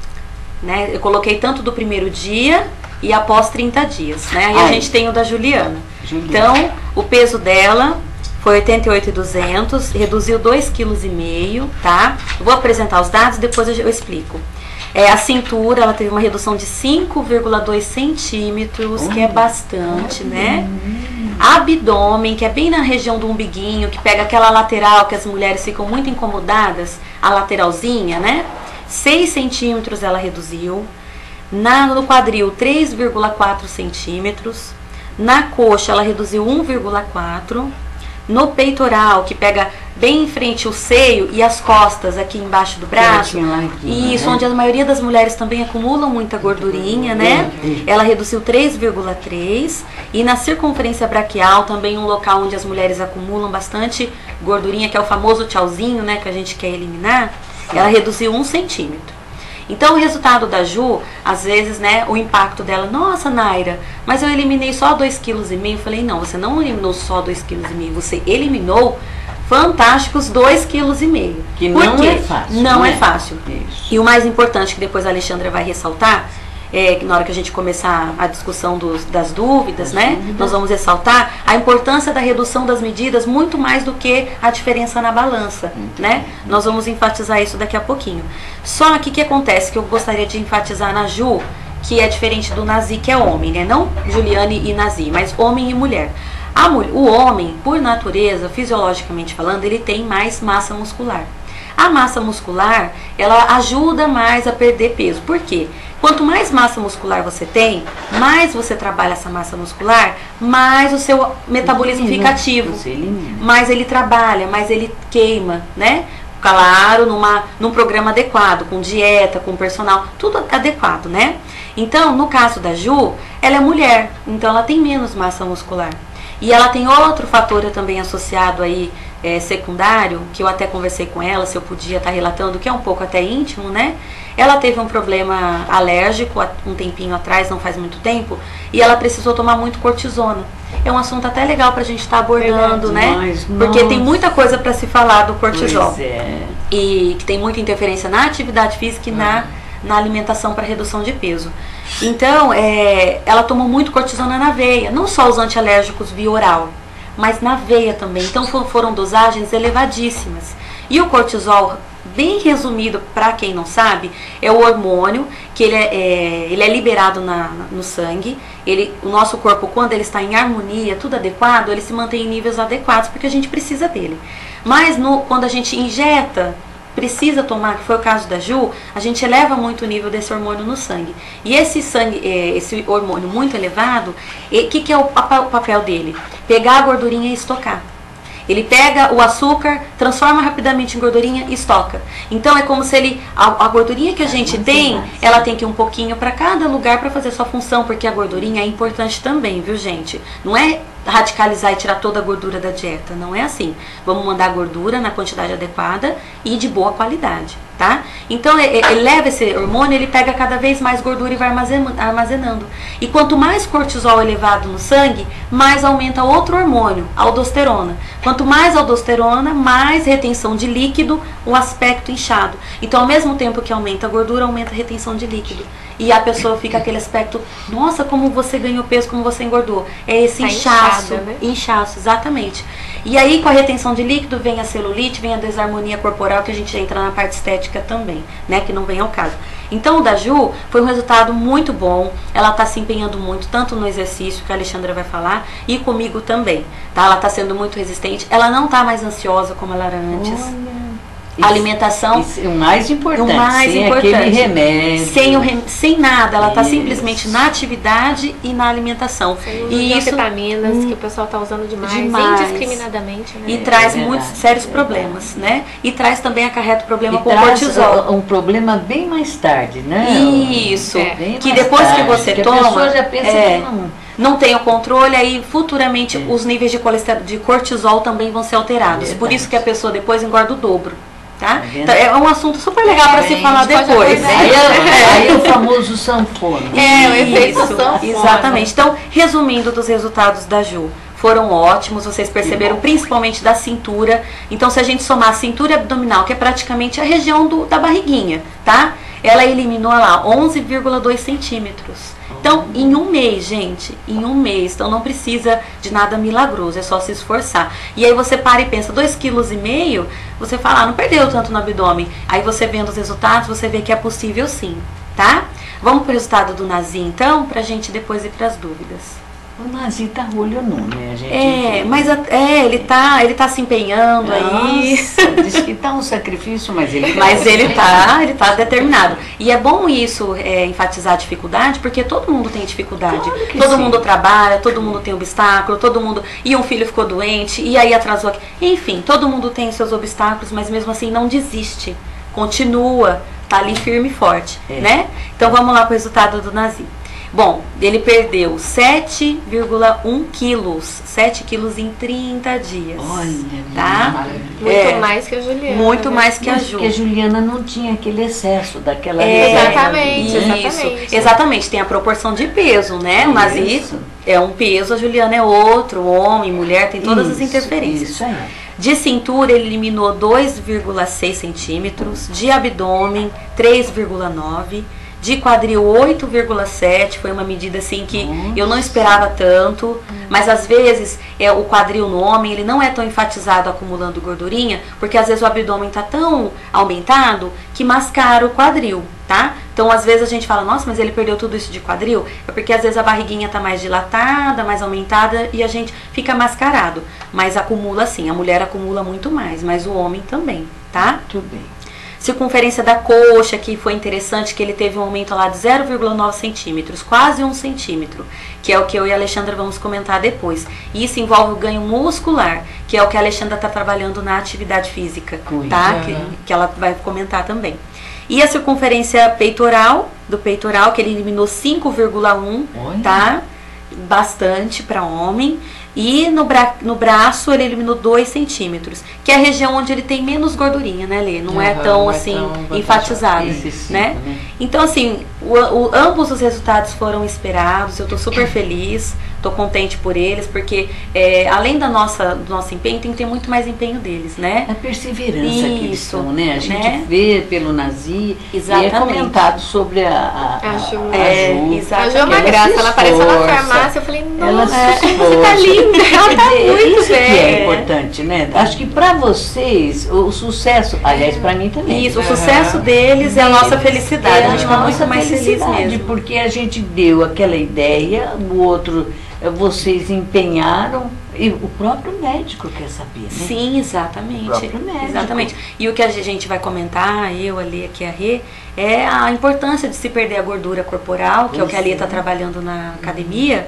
né? Eu coloquei tanto do primeiro dia e após 30 dias, né? Aí a gente tem o da Juliana. Então, o peso dela foi 88,200, reduziu 2,5 kg, tá? Eu vou apresentar os dados, depois eu explico. A cintura, ela teve uma redução de 5,2 centímetros, que é bastante, né? Abdômen, que é bem na região do umbiguinho, que pega aquela lateral que as mulheres ficam muito incomodadas, a lateralzinha, né? 6 centímetros ela reduziu. No quadril, 3,4 centímetros. Na coxa, ela reduziu 1,4. No peitoral, que pega bem em frente o seio e as costas aqui embaixo do braço. Isso, onde a maioria das mulheres também acumulam muita gordurinha, né? Ela reduziu 3,3. E na circunferência braquial, também um local onde as mulheres acumulam bastante gordurinha, que é o famoso tchauzinho, né? Que a gente quer eliminar. Ela reduziu 1 centímetro. Então, o resultado da Ju, às vezes, né, o impacto dela, nossa, Naira, mas eu eliminei só 2,5 kg. Eu falei, não, você não eliminou só 2,5 kg, você eliminou fantásticos 2,5 kg. Que não é fácil. Não é fácil. Isso. E o mais importante, que depois a Alexandra vai ressaltar, que na hora que a gente começar a discussão das dúvidas, né, nós vamos ressaltar a importância da redução das medidas muito mais do que a diferença na balança, né? Nós vamos enfatizar isso daqui a pouquinho. Só que o que acontece, que eu gostaria de enfatizar na Ju, que é diferente do Nazi, que é homem, né? Não Juliane e Nazi, mas homem e mulher. O homem, por natureza, fisiologicamente falando, ele tem mais massa muscular. A massa muscular, ela ajuda mais a perder peso. Por quê? Quanto mais massa muscular você tem, mais você trabalha essa massa muscular, mais o seu metabolismo fica ativo. Mais ele trabalha, mais ele queima, né? Claro, num programa adequado, com dieta, com personal, tudo adequado, né? Então, no caso da Ju, ela é mulher, então ela tem menos massa muscular. E ela tem outro fator também associado aí, secundário, que eu até conversei com ela, se eu podia estar relatando, que é um pouco até íntimo, né? Ela teve um problema alérgico há um tempinho atrás, não faz muito tempo, e ela precisou tomar muito cortisona. É um assunto até legal pra gente estar abordando, né? Porque tem muita coisa para se falar do cortisol. Pois é. E que tem muita interferência na atividade física e na alimentação para redução de peso. Então, ela tomou muito cortisona na veia, não só os antialérgicos via oral, mas na veia também. Então foram dosagens elevadíssimas. E o cortisol, bem resumido para quem não sabe, é o hormônio que ele é liberado no sangue o nosso corpo, quando ele está em harmonia, tudo adequado, ele se mantém em níveis adequados, porque a gente precisa dele. Mas quando a gente injeta, precisa tomar, que foi o caso da Ju, a gente eleva muito o nível desse hormônio no sangue. E esse hormônio muito elevado, o que é o papel dele? Pegar a gordurinha e estocar. Ele pega o açúcar, transforma rapidamente em gordurinha e estoca. Então é como se a gordurinha que a gente tem, ela tem que ir um pouquinho para cada lugar para fazer sua função, porque a gordurinha é importante também, viu, gente? Não é radicalizar e tirar toda a gordura da dieta, não é assim. Vamos mandar a gordura na quantidade adequada e de boa qualidade, tá? Então ele leva esse hormônio, ele pega cada vez mais gordura e vai armazenando. E quanto mais cortisol elevado no sangue, mais aumenta outro hormônio, a aldosterona. Quanto mais aldosterona, mais retenção de líquido, um aspecto inchado. Então, ao mesmo tempo que aumenta a gordura, aumenta a retenção de líquido. E a pessoa fica aquele aspecto, nossa, como você ganhou peso, como você engordou. É esse inchaço, né? Inchaço, exatamente. E aí, com a retenção de líquido, vem a celulite, vem a desarmonia corporal, que a gente entra na parte estética também, né? Que não vem ao caso. Então, o da Ju foi um resultado muito bom. Ela está se empenhando muito, tanto no exercício, que a Alexandra vai falar, e comigo também, tá? Ela está sendo muito resistente. Ela não está mais ansiosa como ela era antes. A alimentação. Isso é o mais importante. O mais sem importante. Aquele remédio. Sem nada. Ela está simplesmente na atividade e na alimentação. Sem e isso, vitaminas que o pessoal está usando demais. Indiscriminadamente, né? E traz muitos sérios problemas, né? E traz também, acarreta problema com cortisol. Um problema bem mais tarde, né? Isso. Que depois que você toma. A pessoa já pensa que não tem o controle, aí futuramente os níveis de cortisol também vão ser alterados. Por isso que a pessoa depois engorda o dobro. Tá? Então, é um assunto super legal para se falar depois. Aí é o famoso sanfona. O efeito sanfona. Exatamente. Então, resumindo dos resultados da Ju, foram ótimos, vocês perceberam, principalmente da cintura. Então, se a gente somar a cintura abdominal, que é praticamente a região da barriguinha, tá? Ela eliminou lá 11,2 centímetros. Então, em um mês, gente, em um mês, então não precisa de nada milagroso, é só se esforçar. E aí você para e pensa, 2,5 kg, você fala, não perdeu tanto no abdômen. Aí você vendo os resultados, você vê que é possível sim, tá? Vamos para o resultado do Nazi, então, pra gente depois ir para as dúvidas. O Nazi tá olho nu, né? A gente mas ele tá se empenhando aí. Diz que tá um sacrifício, mas ele tá determinado. E é bom isso, enfatizar a dificuldade, porque todo mundo tem dificuldade. Claro que todo mundo trabalha, todo mundo tem obstáculo, todo mundo. E um filho ficou doente, e aí atrasou aqui. Enfim, todo mundo tem seus obstáculos, mas mesmo assim não desiste. Continua, tá ali firme e forte, né? Então vamos lá pro resultado do Nazi. Bom, ele perdeu 7,1 quilos, 7 quilos em 30 dias. Olha, tá? Muito mais que a Juliana. Muito mais que a Ju. Porque a Juliana não tinha aquele excesso daquela Exatamente, tem a proporção de peso, né? O Nazi é um peso, a Juliana é outro, homem, mulher, tem todas as interferências. Isso aí. De cintura, ele eliminou 2,6 centímetros, de abdômen, 3,9 de quadril 8,7, foi uma medida assim que eu não esperava tanto, mas às vezes o quadril no homem, ele não é tão enfatizado acumulando gordurinha, porque às vezes o abdômen tá tão aumentado que mascara o quadril, tá? Então às vezes a gente fala, nossa, mas ele perdeu tudo isso de quadril, é porque às vezes a barriguinha tá mais dilatada, mais aumentada e a gente fica mascarado, mas acumula sim, a mulher acumula muito mais, mas o homem também, tá? Tudo bem. Circunferência da coxa, que foi interessante, que ele teve um aumento lá de 0,9 centímetros, quase 1 centímetro, que é o que eu e a Alexandra vamos comentar depois. E isso envolve o ganho muscular, que é o que a Alexandra está trabalhando na atividade física, tá? Que ela vai comentar também. E a circunferência peitoral, que ele eliminou 5,1, tá? Bastante para homem. E no braço ele eliminou 2 centímetros, que é a região onde ele tem menos gordurinha, né, Lê? Não é tão assim enfatizada, né? Então assim, ambos os resultados foram esperados, eu tô super feliz, tô contente por eles, porque além do nosso empenho, tem que ter muito mais empenho deles, né? A perseverança que eles Isso, são, né? A gente né? vê pelo Nazi Exatamente. e é comentado sobre a Ju. A Ju é uma graça, ela apareceu na farmácia, eu falei, nossa, ela se você tá linda, ela tá muito isso bem. que é importante, né? Acho que pra vocês, o sucesso, aliás, pra mim também. Isso, o sucesso deles é a nossa felicidade, a gente fica muito mais feliz mesmo. Porque a gente deu aquela ideia, o outro, vocês empenharam, e o próprio médico quer saber, né? Sim, exatamente. O próprio médico. Exatamente. E o que a gente vai comentar, eu, ali, aqui a Rê, é a importância de se perder a gordura corporal, que é o que a Lê está trabalhando na academia,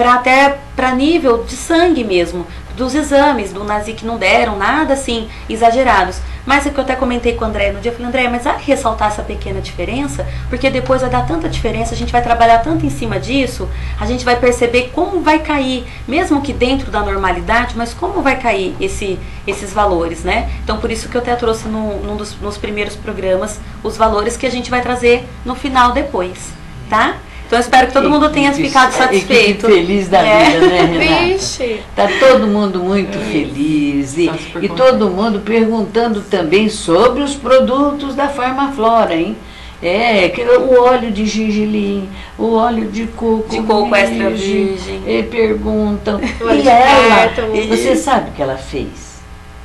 para nível de sangue mesmo, dos exames do Nazi que não deram nada assim exagerados. Mas é que eu até comentei com o André no dia, eu falei, André, mas vai ressaltar essa pequena diferença, porque depois vai dar tanta diferença, a gente vai trabalhar tanto em cima disso, a gente vai perceber como vai cair, mesmo que dentro da normalidade, mas como vai cair esses valores, né? Então por isso que eu até trouxe nos primeiros programas os valores que a gente vai trazer no final depois, tá? Então eu espero que todo mundo tenha ficado satisfeito. Feliz da vida, né, Renata? Vixe. Tá todo mundo muito feliz e todo mundo perguntando também sobre os produtos da Farmaflora, hein? Que o óleo de gergelim, o óleo de coco extra virgem. Perguntam. E ela, você sabe o que ela fez?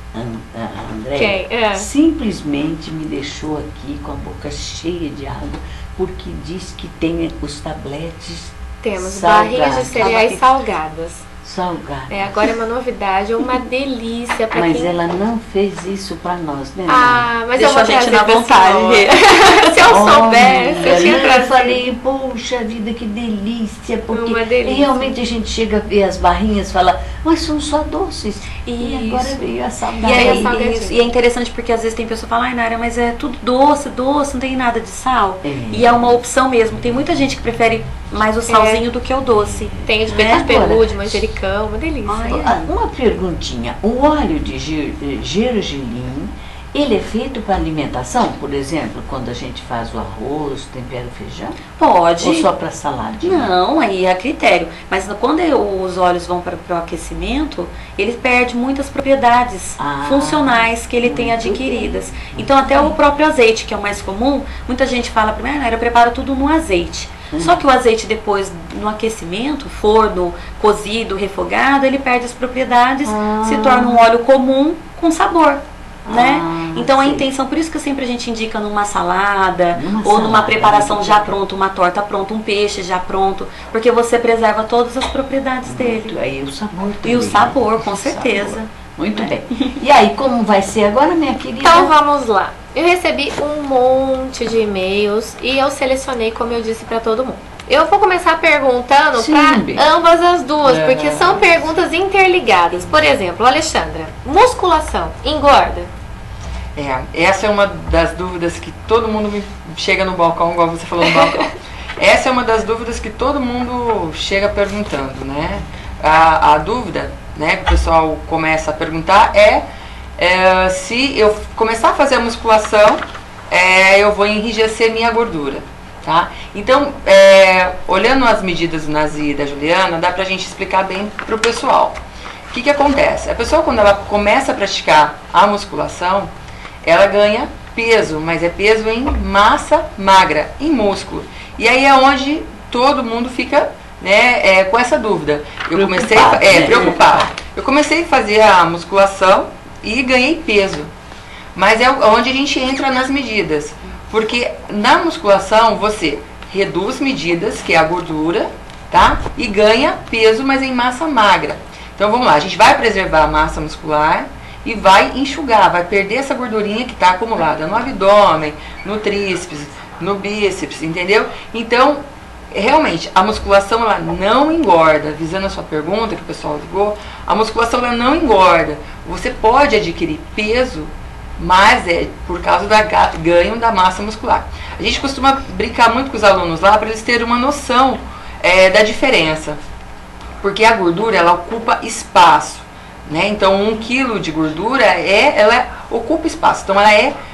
A Andréia simplesmente me deixou aqui com a boca cheia de água, porque diz que tem os tabletes. Temos barrinhas de cereais salgadas. Salgado. Agora é uma novidade, é uma delícia para Mas ela não fez isso para nós, né? Mas deixa eu vou a gente trazer na vontade. Se eu soubesse, eu tinha trazido. Eu falei, poxa vida, que delícia, porque uma delícia. Realmente a gente chega a ver as barrinhas e fala, mas são só doces. E agora veio a saudade. E é interessante porque às vezes tem pessoa que fala, Nara, mas é tudo doce, não tem nada de sal. E é uma opção mesmo. Tem muita gente que prefere mais o salzinho do que o doce. Tem de peito de peru, de manjericão, uma delícia. Uma perguntinha, o óleo de gergelim, ele é feito para alimentação? Por exemplo, quando a gente faz o arroz, tempera o feijão? Pode. Ou só para saladinha? Não, aí é a critério. Mas quando os óleos vão para o aquecimento, ele perde muitas propriedades funcionais que ele tem adquiridas. Então até o próprio azeite, que é o mais comum, muita gente fala para mim, eu preparo tudo no azeite. Só que o azeite depois, no aquecimento, forno, cozido, refogado, ele perde as propriedades, se torna um óleo comum com sabor. Né? Então a intenção, por isso que sempre a gente indica numa salada ou numa preparação já pronta, uma torta pronta, um peixe já pronto, porque você preserva todas as propriedades dele. Aí o sabor também. E o sabor, com certeza. Muito bem. E aí, como vai ser agora, minha querida? Então vamos lá. Eu recebi um monte de e-mails e eu selecionei, como eu disse, para todo mundo. Eu vou começar perguntando para ambas as duas, porque são perguntas interligadas. Por exemplo, Alexandra, musculação engorda? Essa é uma das dúvidas que todo mundo me chega no balcão, igual você falou no balcão. Essa é uma das dúvidas que todo mundo chega perguntando, né? A dúvida, né, que o pessoal começa a perguntar se eu começar a fazer a musculação, eu vou enrijecer minha gordura. Tá? Então, olhando as medidas do Nazi e da Juliana, dá pra gente explicar bem pro pessoal. O que acontece? A pessoa, quando ela começa a praticar a musculação, ela ganha peso, mas é peso em massa magra, em músculo. E aí é onde todo mundo fica, né, com essa dúvida. Eu comecei preocupado. Eu comecei a fazer a musculação e ganhei peso. Mas é onde a gente entra nas medidas. Porque na musculação você reduz medidas, que é a gordura, tá? E ganha peso, mas em massa magra. Então vamos lá, a gente vai preservar a massa muscular e vai enxugar, vai perder essa gordurinha que está acumulada no abdômen, no tríceps, no bíceps, entendeu? Então, realmente, a musculação ela não engorda. Visando a sua pergunta que o pessoal ligou, a musculação ela não engorda. Você pode adquirir peso, mas é por causa do ganho da massa muscular. A gente costuma brincar muito com os alunos lá para eles terem uma noção da diferença. Porque a gordura ela ocupa espaço, né? Então 1 quilo de gordura ela ocupa espaço. Então ela é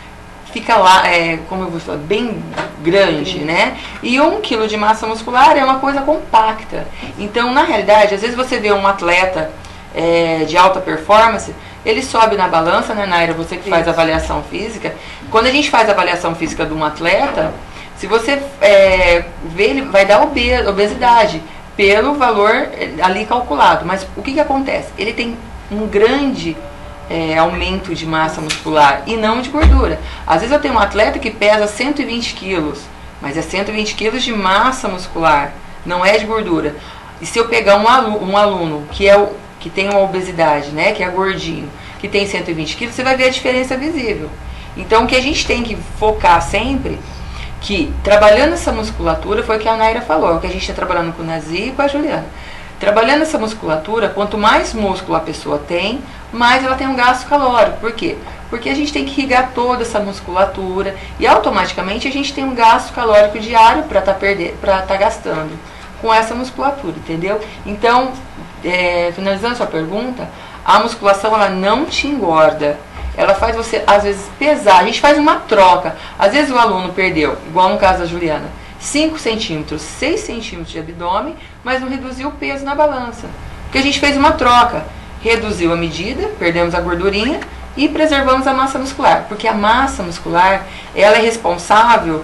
fica lá, como eu vou falar, bem grande, né? E 1 quilo de massa muscular é uma coisa compacta. Então, na realidade, às vezes você vê um atleta de alta performance, ele sobe na balança, né, Naira? Você que faz avaliação física. Quando a gente faz a avaliação física de um atleta, se você vê, ele vai dar obesidade pelo valor ali calculado. Mas o que acontece? Ele tem um grande aumento de massa muscular e não de gordura. Às vezes eu tenho um atleta que pesa 120 quilos, mas é 120 quilos de massa muscular, não é de gordura. E se eu pegar um aluno que tem uma obesidade, né, que é gordinho, que tem 120 quilos, você vai ver a diferença visível. Então o que a gente tem que focar sempre, que trabalhando essa musculatura, foi o que a Naira falou, o que a gente está trabalhando com o Nazi e com a Juliana. Trabalhando essa musculatura, quanto mais músculo a pessoa tem, mais ela tem um gasto calórico. Por quê? Porque a gente tem que irrigar toda essa musculatura e automaticamente a gente tem um gasto calórico diário para tá gastando com essa musculatura, entendeu? Então, finalizando a sua pergunta, a musculação ela não te engorda. Ela faz você, às vezes, pesar. A gente faz uma troca. Às vezes o aluno perdeu, igual no caso da Juliana, 5 centímetros, 6 centímetros de abdômen, mas não reduziu o peso na balança. Porque a gente fez uma troca. Reduziu a medida, perdemos a gordurinha e preservamos a massa muscular. Porque a massa muscular, ela é responsável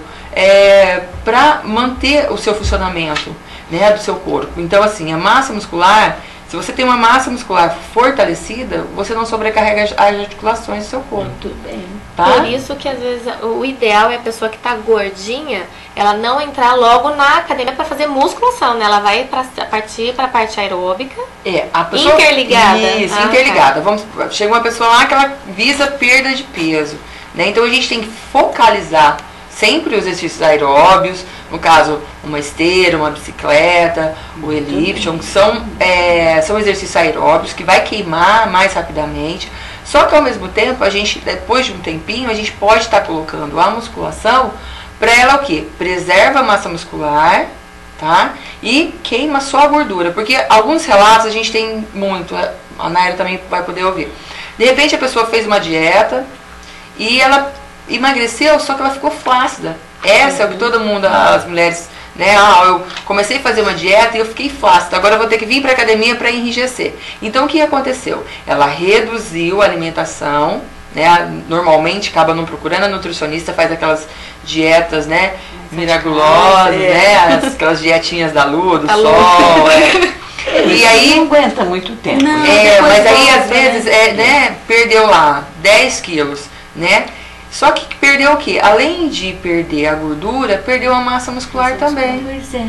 para manter o seu funcionamento, né, do seu corpo. Então, assim, a massa muscular, se você tem uma massa muscular fortalecida, você não sobrecarrega as articulações do seu corpo. Muito bem. Tá? Por isso que às vezes o ideal é a pessoa que está gordinha, ela não entrar logo na academia para fazer musculação, né? Ela vai partir para a parte aeróbica. A pessoa, interligada. Isso, interligada. Tá. Chega uma pessoa lá que ela visa perda de peso, né? Então a gente tem que focalizar sempre os exercícios aeróbios, no caso, uma esteira, uma bicicleta, o elíptico, são exercícios aeróbios que vai queimar mais rapidamente. Só que ao mesmo tempo, a gente, depois de um tempinho, a gente pode estar colocando a musculação para ela o quê? Preserva a massa muscular, tá? E queima só a gordura, porque alguns relatos a gente tem muito, a Naira também vai poder ouvir. De repente a pessoa fez uma dieta e ela emagreceu, só que ela ficou flácida. Essa é o que todo mundo, as mulheres, né? Eu comecei a fazer uma dieta e eu fiquei flácida, agora eu vou ter que vir para a academia para enrijecer. Então o que aconteceu? Ela reduziu a alimentação, né? Normalmente acaba não procurando a nutricionista, faz aquelas dietas, né, miraculosas, né? Aquelas dietinhas da lua, do sol. E aí não aguenta muito tempo. Não, mas aí às vezes né, perdeu lá 10 quilos, né? Só que perdeu o quê? Além de perder a gordura, perdeu a massa muscular também.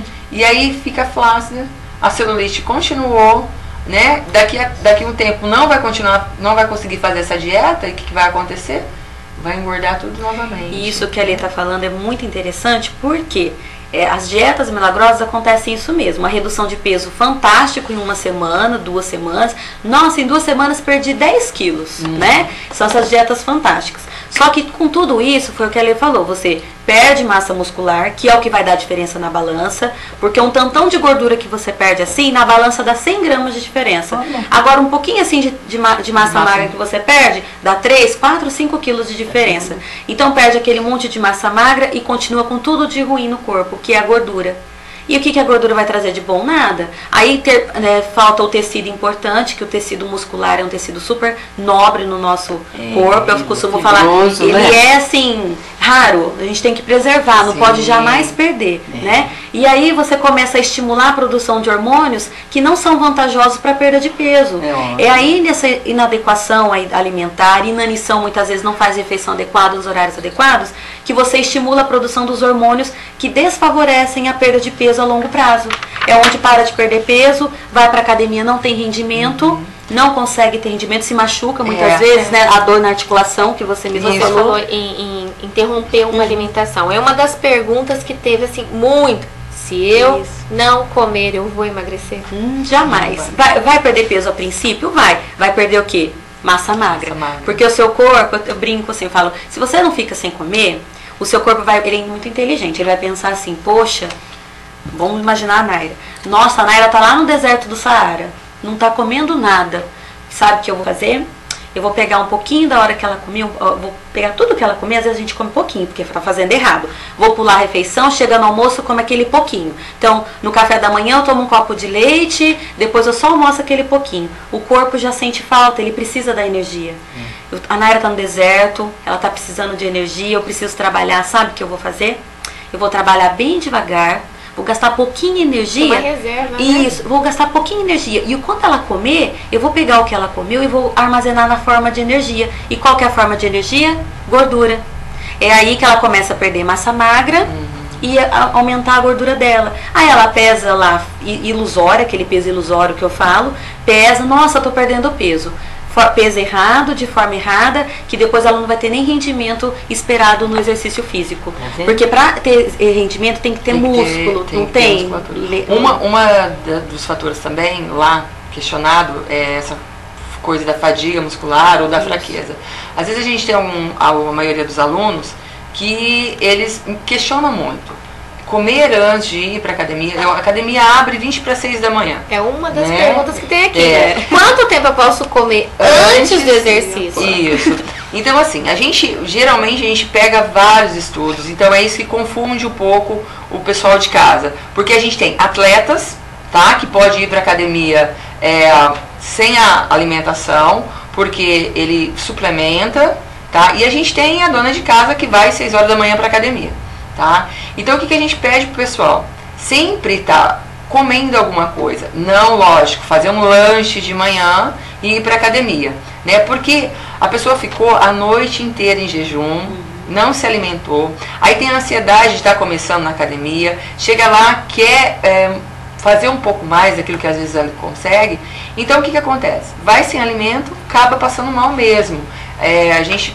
E aí fica flácida, a celulite continuou, né? Daqui um tempo não vai continuar, não vai conseguir fazer essa dieta, e o que vai acontecer? Vai engordar tudo novamente. E isso que a Lê está falando é muito interessante, porque as dietas milagrosas acontecem isso mesmo, uma redução de peso fantástico em 1 semana, 2 semanas. Nossa, em 2 semanas perdi 10 quilos, né? São essas dietas fantásticas. Só que com tudo isso, foi o que a Lê falou, você perde massa muscular, que é o que vai dar diferença na balança, porque um tantão de gordura que você perde assim, na balança dá 100 gramas de diferença. Agora, um pouquinho assim de massa magra que você perde, dá 3, 4, 5 quilos de diferença. Então perde aquele monte de massa magra e continua com tudo de ruim no corpo, que é a gordura. E o que a gordura vai trazer de bom? Nada. Aí falta o tecido importante, que o tecido muscular é um tecido super nobre no nosso corpo. Eu costumo falar, ele é assim, raro, a gente tem que preservar, não pode jamais perder, né? E aí você começa a estimular a produção de hormônios que não são vantajosos para a perda de peso. É aí nessa inadequação alimentar, inanição, muitas vezes não faz refeição adequada, nos horários adequados, que você estimula a produção dos hormônios que desfavorecem a perda de peso a longo prazo. É onde para de perder peso, vai para academia, não tem rendimento, não consegue ter rendimento, se machuca muitas vezes, né? A dor na articulação que você mesmo falou. Em interromper uma alimentação. É uma das perguntas que teve assim muito. Se eu não comer, eu vou emagrecer? Jamais. Vai perder peso a princípio? Vai perder o quê? Massa magra. Porque o seu corpo, eu brinco assim, eu falo, se você não fica sem comer, o seu corpo ele é muito inteligente, ele vai pensar assim, poxa, vamos imaginar a Naira. Nossa, a Naira tá lá no deserto do Saara, não tá comendo nada. Sabe o que eu vou fazer? Eu vou pegar um pouquinho da hora que ela comeu, vou pegar tudo que ela comeu, às vezes a gente come pouquinho, porque tá fazendo errado. Vou pular a refeição, chega no almoço, como aquele pouquinho. Então, no café da manhã eu tomo um copo de leite, depois eu só almoço aquele pouquinho. O corpo já sente falta, ele precisa da energia. A Naira tá no deserto, ela tá precisando de energia, eu preciso trabalhar, sabe o que eu vou fazer? Eu vou trabalhar bem devagar, vou gastar pouquinha energia. Uma reserva, né? Isso, vou gastar pouquinha energia. E quando ela comer, eu vou pegar o que ela comeu e vou armazenar na forma de energia. E qual que é a forma de energia? Gordura. É aí que ela começa a perder massa magra e aumentar a gordura dela. Aí ela pesa lá, ilusória, aquele peso ilusório que eu falo, pesa, nossa, tô perdendo peso. Peso errado, de forma errada, que depois ela não vai ter nem rendimento esperado no exercício físico. Porque para ter rendimento tem que ter músculo, não tem? Uma dos fatores também lá questionado é essa coisa da fadiga muscular ou da fraqueza. Às vezes a gente tem a maioria dos alunos que eles questionam muito. Comer antes de ir para academia. A academia abre 20 para 6 da manhã. É uma das perguntas que tem aqui. Né? Quanto tempo eu posso comer antes do exercício? Isso. Então, assim, geralmente a gente pega vários estudos. Então, é isso que confunde um pouco o pessoal de casa. Porque a gente tem atletas, tá? Que pode ir para academia sem a alimentação, porque ele suplementa, tá? E a gente tem a dona de casa que vai 6 horas da manhã para academia. Tá? Então o que a gente pede pro pessoal? Sempre tá comendo alguma coisa. Não, lógico, fazer um lanche de manhã e ir para academia, né? Porque a pessoa ficou a noite inteira em jejum, não se alimentou, aí tem a ansiedade de estar começando na academia, chega lá, quer fazer um pouco mais daquilo que às vezes ela consegue. Então o que acontece? Vai sem alimento, acaba passando mal mesmo. A gente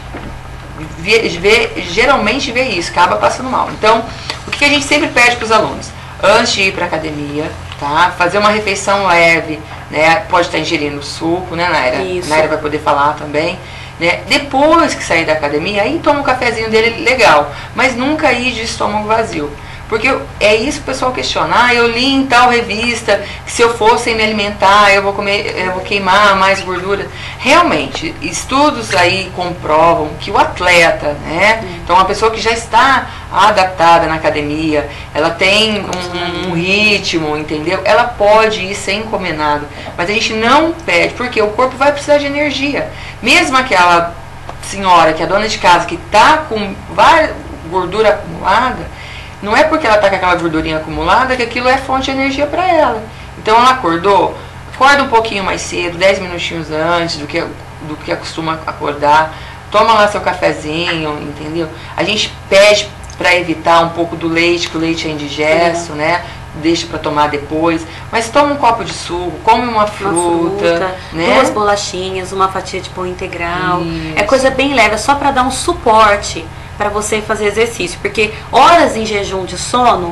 geralmente vê isso, acaba passando mal. Então, o que a gente sempre pede para os alunos? Antes de ir para a academia, tá? Fazer uma refeição leve, né? Pode estar ingerindo suco, né, Naira? Isso. Naira vai poder falar também. Né? Depois que sair da academia, aí toma um cafezinho dele legal, mas nunca ir de estômago vazio. Porque é isso que o pessoal questiona. Eu li em tal revista que se eu for sem me alimentar, eu vou queimar mais gordura. Realmente, estudos aí comprovam que o atleta, né? Então, uma pessoa que já está adaptada na academia, ela tem um ritmo, entendeu? Ela pode ir sem comer nada. Mas a gente não pede, porque o corpo vai precisar de energia. Mesmo aquela senhora que é dona de casa, que está com várias gordura acumulada, não é porque ela está com aquela gordurinha acumulada que aquilo é fonte de energia para ela. Então ela acorda um pouquinho mais cedo, 10 minutinhos antes do que acostuma acordar, toma lá seu cafezinho, entendeu? A gente pede para evitar um pouco do leite, que o leite é indigesto, né? Deixa para tomar depois, mas toma um copo de suco, come uma fruta, né? 2 bolachinhas, uma fatia de pão integral. Isso. É coisa bem leve, é só para dar um suporte para você fazer exercício, porque horas em jejum de sono,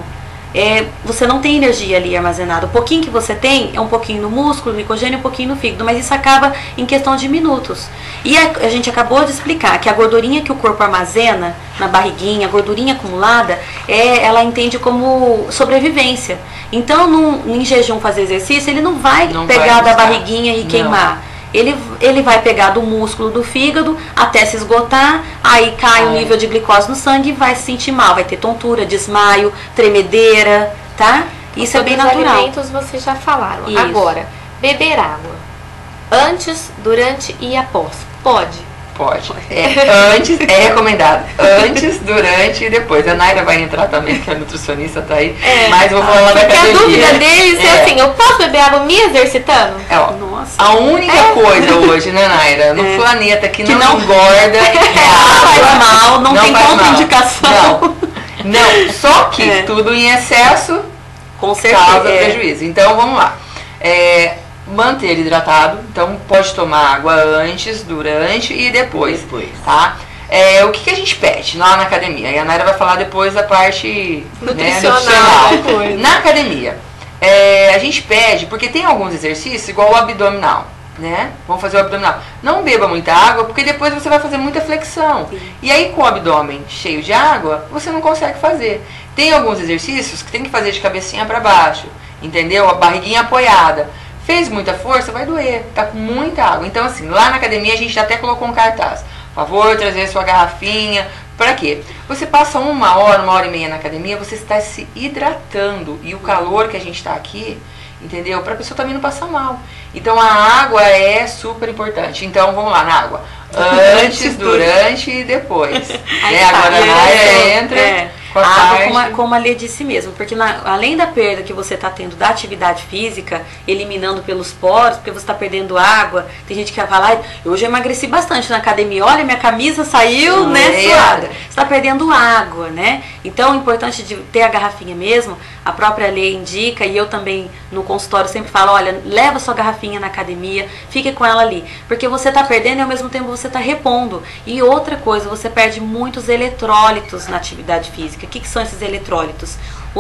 você não tem energia ali armazenada. O pouquinho que você tem é um pouquinho no músculo, glicogênio, um pouquinho no fígado, mas isso acaba em questão de minutos. E a gente acabou de explicar que a gordurinha que o corpo armazena na barriguinha, a gordurinha acumulada, ela entende como sobrevivência. Então, em jejum fazer exercício, ele não vai pegar da barriguinha e queimar. Ele vai pegar do músculo do fígado até se esgotar, aí cai o nível de glicose no sangue e vai se sentir mal, vai ter tontura, desmaio, tremedeira, tá? Isso é bem natural. Os alimentos vocês já falaram. Isso. Agora, beber água antes, durante e após. Pode? Pode. Antes, é recomendado. Antes, durante e depois. A Naira vai entrar também, que é nutricionista, tá aí. Mas eu vou falar lá da academia. Porque a dúvida deles é assim, eu posso beber água me exercitando? Nossa. A única coisa hoje, né, Naira, no planeta que não engorda, faz mal, não tem contraindicação. Não, só que tudo em excesso com certeza causa prejuízo. Então, vamos lá. Manter ele hidratado, então pode tomar água antes, durante e depois. Tá? O que a gente pede lá na academia? E a Naira vai falar depois da parte nutricional. Na academia, a gente pede, porque tem alguns exercícios, igual o abdominal, né? Vamos fazer o abdominal. Não beba muita água, porque depois você vai fazer muita flexão. E aí, com o abdômen cheio de água, você não consegue fazer. Tem alguns exercícios que tem que fazer de cabecinha para baixo, entendeu? A barriguinha apoiada. Fez muita força, vai doer, tá com muita água. Então assim, lá na academia a gente até colocou um cartaz. Por favor, trazer sua garrafinha. Para quê? Você passa 1 hora, 1 hora e meia na academia, você está se hidratando. E o calor que a gente está aqui, entendeu? Para a pessoa também não passar mal. Então a água é super importante. Então vamos lá na água. Antes, durante e depois. Agora a Naira entra... A água, como a Lê disse mesmo, porque além da perda que você está tendo da atividade física, eliminando pelos poros, porque você está perdendo água, tem gente que vai falar, eu já emagreci bastante na academia, olha, minha camisa saiu, suada. Você está perdendo água, né? Então, o importante de ter a garrafinha mesmo, a própria Lê indica, e eu também no consultório sempre falo, olha, leva sua garrafinha na academia, fique com ela ali, porque você está perdendo e ao mesmo tempo você está repondo. E outra coisa, você perde muitos eletrólitos na atividade física. O que são esses eletrólitos?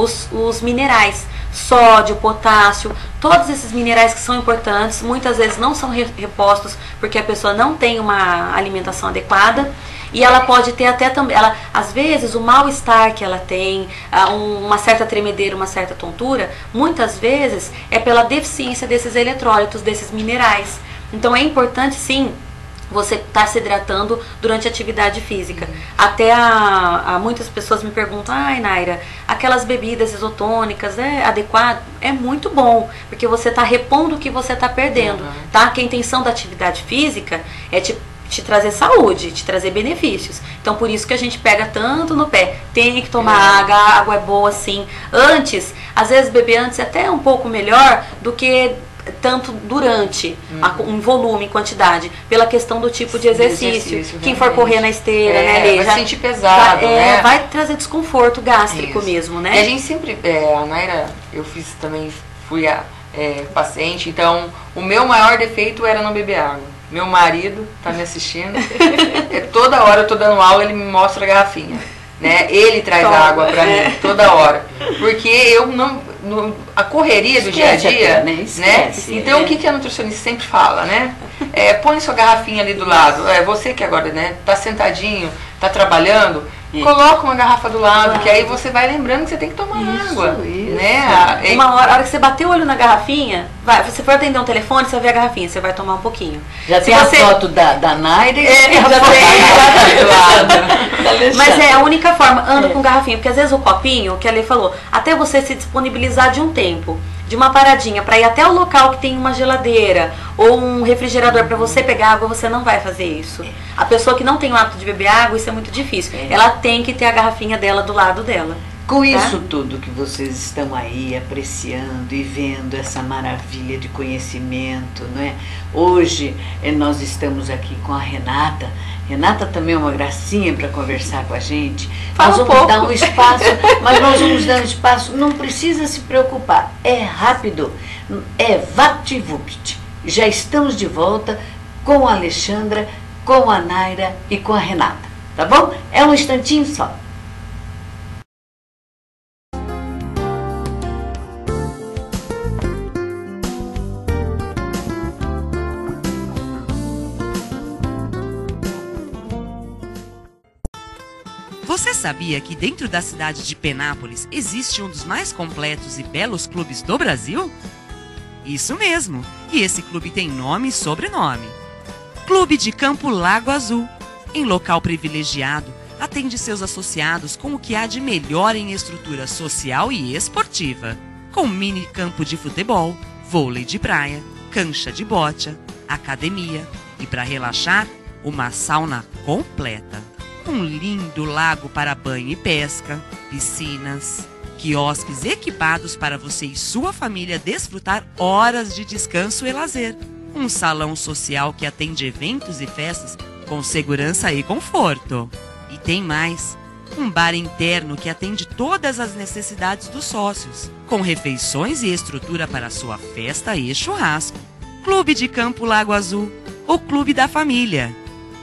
Os minerais, sódio, potássio, todos esses minerais que são importantes, muitas vezes não são repostos porque a pessoa não tem uma alimentação adequada. E ela pode ter até também, às vezes o mal-estar que ela tem, uma certa tremedeira, uma certa tontura, muitas vezes é pela deficiência desses eletrólitos, desses minerais. Então é importante sim você estar se hidratando durante a atividade física. Até muitas pessoas me perguntam, ai Naira, aquelas bebidas isotônicas é adequado? É muito bom, porque você está repondo o que você está perdendo, tá? Que a intenção da atividade física é te trazer saúde, te trazer benefícios. Então por isso que a gente pega tanto no pé. Tem que tomar água, a água é boa sim. Antes, às vezes beber antes é até um pouco melhor do que tanto durante, em volume, em quantidade, pela questão do tipo de exercício. Quem for correr na esteira, né, Lê, vai sentir pesado, né? Vai trazer desconforto gástrico mesmo, né? E a gente sempre, a Naira, eu fiz também, fui paciente, então o meu maior defeito era não beber água. Meu marido tá me assistindo, toda hora eu tô dando aula, ele me mostra a garrafinha, né? Ele traz água pra mim, toda hora, porque eu não... a correria do dia a dia, né? Então o que a nutricionista sempre fala, né? Põe sua garrafinha ali do lado. Você que agora, né, tá sentadinho, tá trabalhando, coloca uma garrafa do lado, que aí você vai lembrando que você tem que tomar água, né? Uma hora, a hora que você bater o olho na garrafinha, você for atender um telefone, você vai ver a garrafinha, você vai tomar um pouquinho. Já tem a foto da Naira e já tem. Mas é a única forma, anda com garrafinha, porque às vezes o copinho, que a Lê falou, até você se disponibilizar de um tempo, de uma paradinha para ir até o local que tem uma geladeira ou um refrigerador para você pegar água, você não vai fazer isso. A pessoa que não tem o hábito de beber água, isso é muito difícil. Ela tem que ter a garrafinha dela do lado dela. Com isso tudo que vocês estão aí apreciando e vendo, essa maravilha de conhecimento, não é? Hoje nós estamos aqui com a Renata. Renata também é uma gracinha para conversar com a gente. Nós vamos dar um espaço, mas nós vamos dar um espaço, não precisa se preocupar, é rápido, é VaptVupt. Já estamos de volta com a Alexandra, com a Naira e com a Renata, tá bom? É um instantinho só. Você sabia que dentro da cidade de Penápolis existe um dos mais completos e belos clubes do Brasil? Isso mesmo, e esse clube tem nome e sobrenome. Clube de Campo Lago Azul. Em local privilegiado, atende seus associados com o que há de melhor em estrutura social e esportiva. Com mini campo de futebol, vôlei de praia, cancha de bocha, academia e, para relaxar, uma sauna completa. Um lindo lago para banho e pesca, piscinas, quiosques equipados para você e sua família desfrutar horas de descanso e lazer. Um salão social que atende eventos e festas com segurança e conforto. E tem mais, um bar interno que atende todas as necessidades dos sócios, com refeições e estrutura para sua festa e churrasco. Clube de Campo Lago Azul, o clube da família.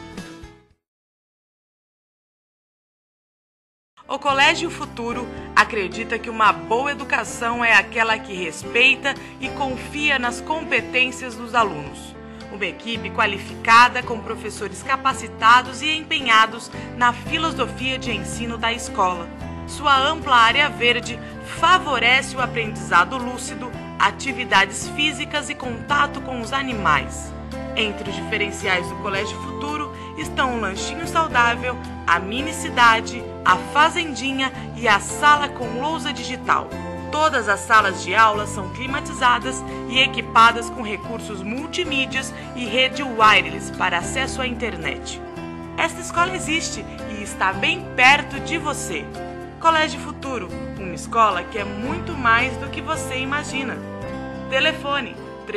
O Colégio Futuro acredita que uma boa educação é aquela que respeita e confia nas competências dos alunos. Uma equipe qualificada com professores capacitados e empenhados na filosofia de ensino da escola. Sua ampla área verde favorece o aprendizado lúcido, atividades físicas e contato com os animais. Entre os diferenciais do Colégio Futuro estão um lanchinho saudável, a mini cidade, a fazendinha e a sala com lousa digital. Todas as salas de aula são climatizadas e equipadas com recursos multimídias e rede wireless para acesso à internet. Esta escola existe e está bem perto de você. Colégio Futuro, uma escola que é muito mais do que você imagina. Telefone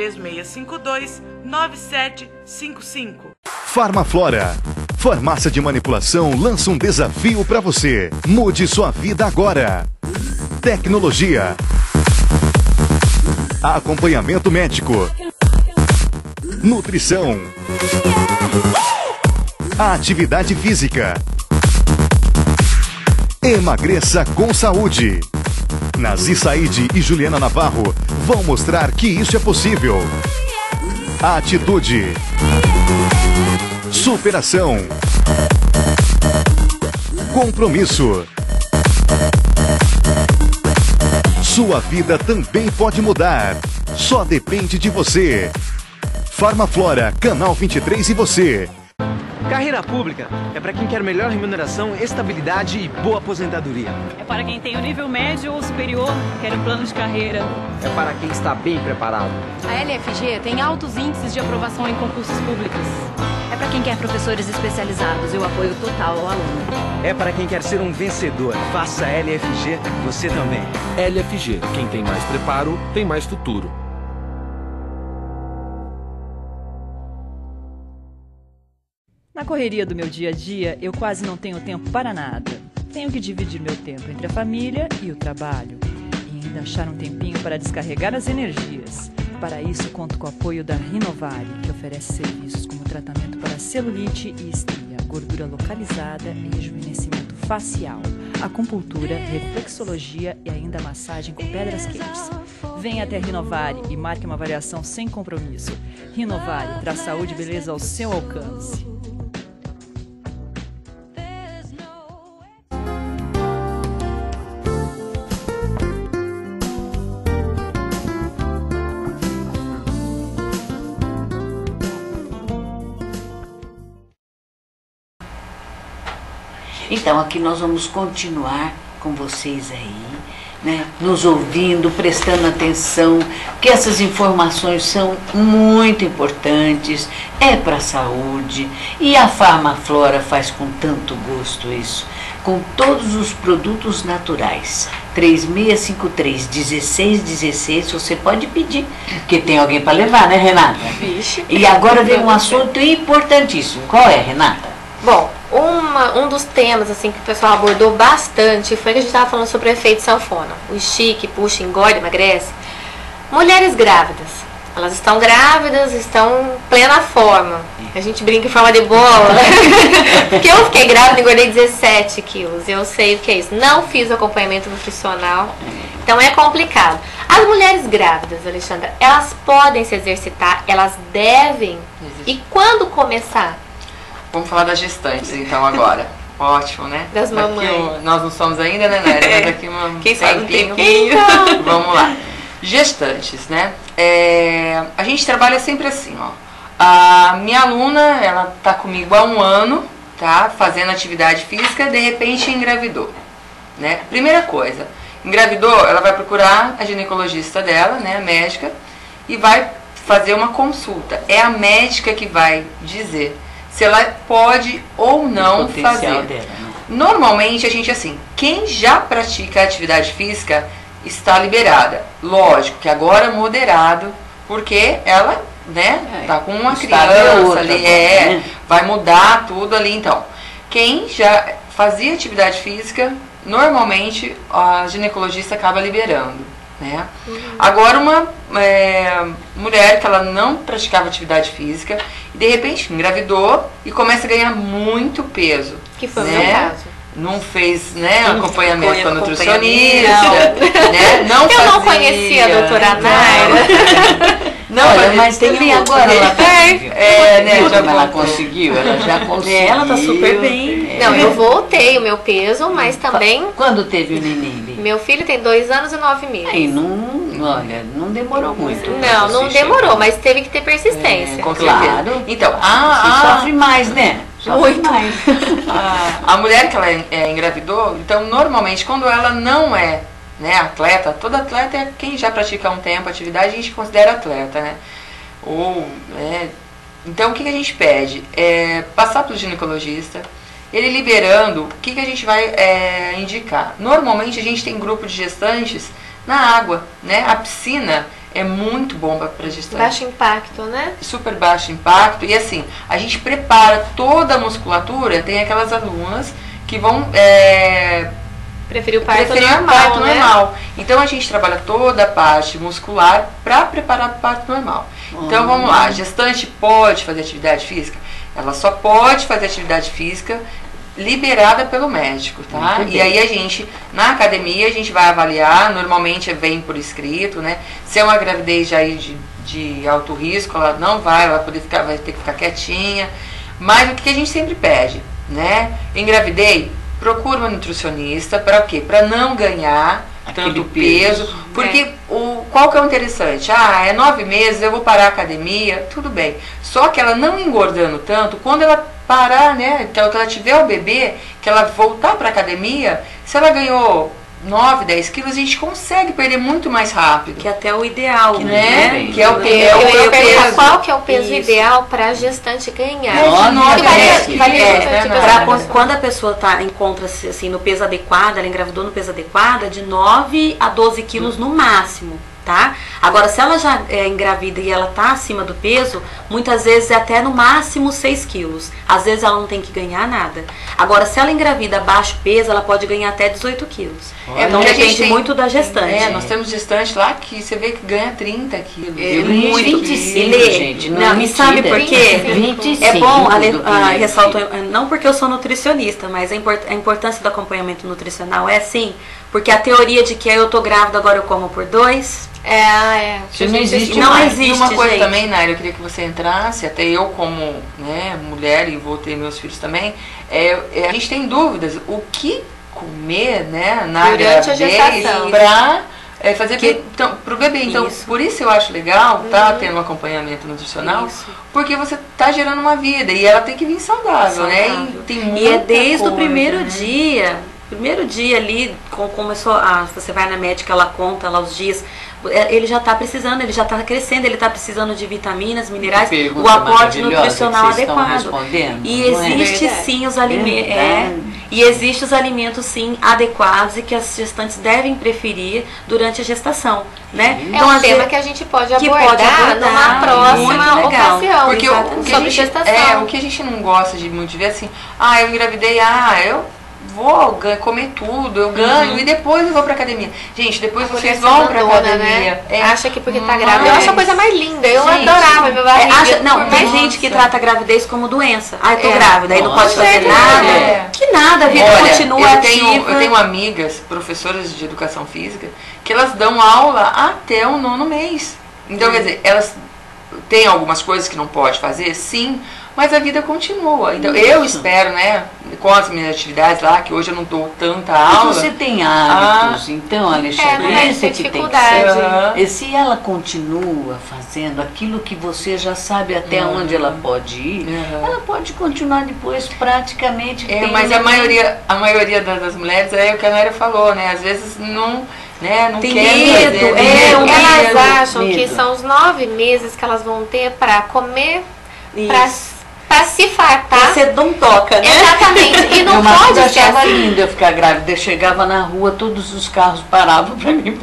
3652-9755. Farmaflora. Farmácia de manipulação lança um desafio para você. Mude sua vida agora. Tecnologia. Acompanhamento médico. Nutrição. Atividade física. Emagreça com saúde. Nazi Said e Juliana Navarro vão mostrar que isso é possível. Atitude. Superação. Compromisso. Sua vida também pode mudar. Só depende de você. Farmaflora, Canal 23 e você. Carreira pública é para quem quer melhor remuneração, estabilidade e boa aposentadoria. É para quem tem o nível médio ou superior, quer um plano de carreira. É para quem está bem preparado. A LFG tem altos índices de aprovação em concursos públicos. É para quem quer professores especializados e o apoio total ao aluno. É para quem quer ser um vencedor. Faça LFG, você também. LFG, quem tem mais preparo, tem mais futuro. Na correria do meu dia a dia, eu quase não tenho tempo para nada. Tenho que dividir meu tempo entre a família e o trabalho. E ainda achar um tempinho para descarregar as energias. Para isso, conto com o apoio da Rinovare, que oferece serviços como tratamento para celulite e estria, gordura localizada e rejuvenescimento facial, acupuntura, reflexologia e ainda massagem com pedras quentes. Venha até a Rinovare e marque uma avaliação sem compromisso. Rinovare traz saúde e beleza ao seu alcance. Então, aqui nós vamos continuar com vocês aí, né, nos ouvindo, prestando atenção, que essas informações são muito importantes, é para a saúde, e a Farmaflora faz com tanto gosto isso, com todos os produtos naturais. 3653-1616, você pode pedir, porque tem alguém para levar, né, Renata? Vixe. E agora vem um assunto importantíssimo. Qual é, Renata? Bom, um dos temas assim que o pessoal abordou bastante foi que a gente estava falando sobre o efeito sanfona. O estique, puxa, engorda, emagrece. Mulheres grávidas. Elas estão grávidas, estão em plena forma. A gente brinca em forma de bola. Porque eu fiquei grávida e engordei 17 quilos. Eu sei o que é isso. Não fiz acompanhamento nutricional. Então é complicado. As mulheres grávidas, Alexandra, elas podem se exercitar, elas devem. E quando começar? Vamos falar das gestantes, então, agora. Ótimo, né? Das mamães. Nós não somos ainda, né, Naira? Mas daqui quem sabe um tempinho. Vamos lá. Gestantes, né? A gente trabalha sempre assim, ó. A minha aluna, ela tá comigo há 1 ano, tá? Fazendo atividade física, de repente engravidou, né? Primeira coisa, engravidou, ela vai procurar a ginecologista dela, né, a médica, e vai fazer uma consulta. É a médica que vai dizer se ela pode ou não fazer. Dela, né? Normalmente a gente assim, quem já pratica atividade física está liberada. Lógico que agora moderado, porque ela, né, tá com uma criança ali, né? Vai mudar tudo ali, então. Quem já fazia atividade física, normalmente a ginecologista acaba liberando. Né? Agora uma mulher que ela não praticava atividade física e de repente engravidou e começa a ganhar muito peso. Que foi né? o meu caso. Não fez, né, acompanhamento com a nutricionista, né? Não eu não conhecia a doutora Naira. Não, olha, mas teve agora ela conseguiu. Né, ela conseguiu, ela já conseguiu. Ela tá super bem. Não, eu voltei o meu peso, mas também... Quando teve o neném? Meu filho tem 2 anos e 9 meses. Aí não Olha, não demorou muito. Não demorou, mas teve que ter persistência. Com certeza. Então, você sofre mais, né? Muito mais. A mulher que ela engravidou, então normalmente quando ela não é, né, atleta, todo atleta é quem já pratica há um tempo a atividade, a gente considera atleta, né? Então o que a gente pede? Passar para o ginecologista, ele liberando, o que a gente vai indicar? Normalmente a gente tem grupo de gestantes na água, né? A piscina é muito bom para gestante. Baixo impacto, né? Super baixo impacto. E assim, a gente prepara toda a musculatura. Tem aquelas alunas que vão preferir o parto normal, né? normal. Então a gente trabalha toda a parte muscular para preparar para o parto normal. Então vamos lá, a gestante pode fazer atividade física? Ela só pode fazer atividade física liberada pelo médico, tá? E aí a gente, na academia, a gente vai avaliar, normalmente vem por escrito, né? Se é uma gravidez já de alto risco, ela não vai, ela vai ter que ficar quietinha. Mas o que a gente sempre pede, né? Engravidei, procura uma nutricionista, para o quê? Para não ganhar tanto peso, porque qual que é o interessante? 9 meses, eu vou parar a academia, tudo bem. Só que ela não engordando tanto, quando ela parar, né, que ela tiver o bebê, que ela voltar para a academia, se ela ganhou 9, 10 quilos, a gente consegue perder muito mais rápido. Que até o ideal, né? Que é o peso. Eu ia perguntar qual que é o peso ideal para a gestante ganhar. Quando a pessoa encontra-se assim, no peso adequado, ela engravidou no peso adequado, de 9 a 12 quilos no máximo. Tá? Agora, se ela já é engravida e ela tá acima do peso, muitas vezes é até no máximo 6 quilos. Às vezes ela não tem que ganhar nada. Agora, se ela engravida baixo peso, ela pode ganhar até 18 quilos. Então depende muito da gestante. Nós temos gestante lá que você vê que ganha 30 quilos. Muito. 25, gente. Não, e sabe por quê? 25 é bom, ressalto, não porque eu sou nutricionista, mas a importância do acompanhamento nutricional é assim, porque a teoria de que eu tô grávida, agora eu como por 2... Não existe. E uma coisa também, Naira, eu queria que você entrasse, até eu como mulher, e vou ter meus filhos também, a gente tem dúvidas, o que comer, né, na durante a gestação, para fazer pro bebê. Então, por isso eu acho legal tendo um acompanhamento nutricional, porque você tá gerando uma vida, e ela tem que vir saudável. Né? E tem muita desde o primeiro dia. Primeiro dia ali, começou você vai na médica, ela conta lá os dias, ele já está precisando, ele já está crescendo, ele está precisando de vitaminas, minerais, o aporte nutricional adequado. E existe sim os alimentos, e existem os alimentos sim adequados e que as gestantes devem preferir durante a gestação, né? Então, um tema que a gente pode abordar numa próxima ocasião. Porque sobre gestação. O que a gente não gosta de muito ver assim, eu engravidei, eu vou comer tudo, eu ganho e depois eu vou pra academia. Gente, depois vocês vão pra academia. Né? Acha que porque tá grávida. Eu acho a coisa mais linda. Eu adorava meu barriga. Tem gente que trata a gravidez como doença. Tô grávida, aí não pode fazer nada. Que nada, a vida continua ativa. Eu tenho amigas, professoras de educação física, que elas dão aula até o 9º mês. Então, quer dizer, elas têm algumas coisas que não pode fazer, sim, mas a vida continua. Então, eu espero, né, com as minhas atividades lá, que hoje eu não dou tanta aula. Mas você tem hábitos, então, Alexandre, esse que tem que ser. Se ela continua fazendo aquilo que você já sabe até onde ela pode ir, ela pode continuar depois praticamente. Mas a maioria das mulheres, é o que a Naira falou, né, às vezes não tem medo, elas acham que são os 9 meses que elas vão ter para comer, para se fartar. Você não toca, né? Exatamente. E não pode ser assim. Lindo eu ficar grávida. Eu chegava na rua, todos os carros paravam para mim.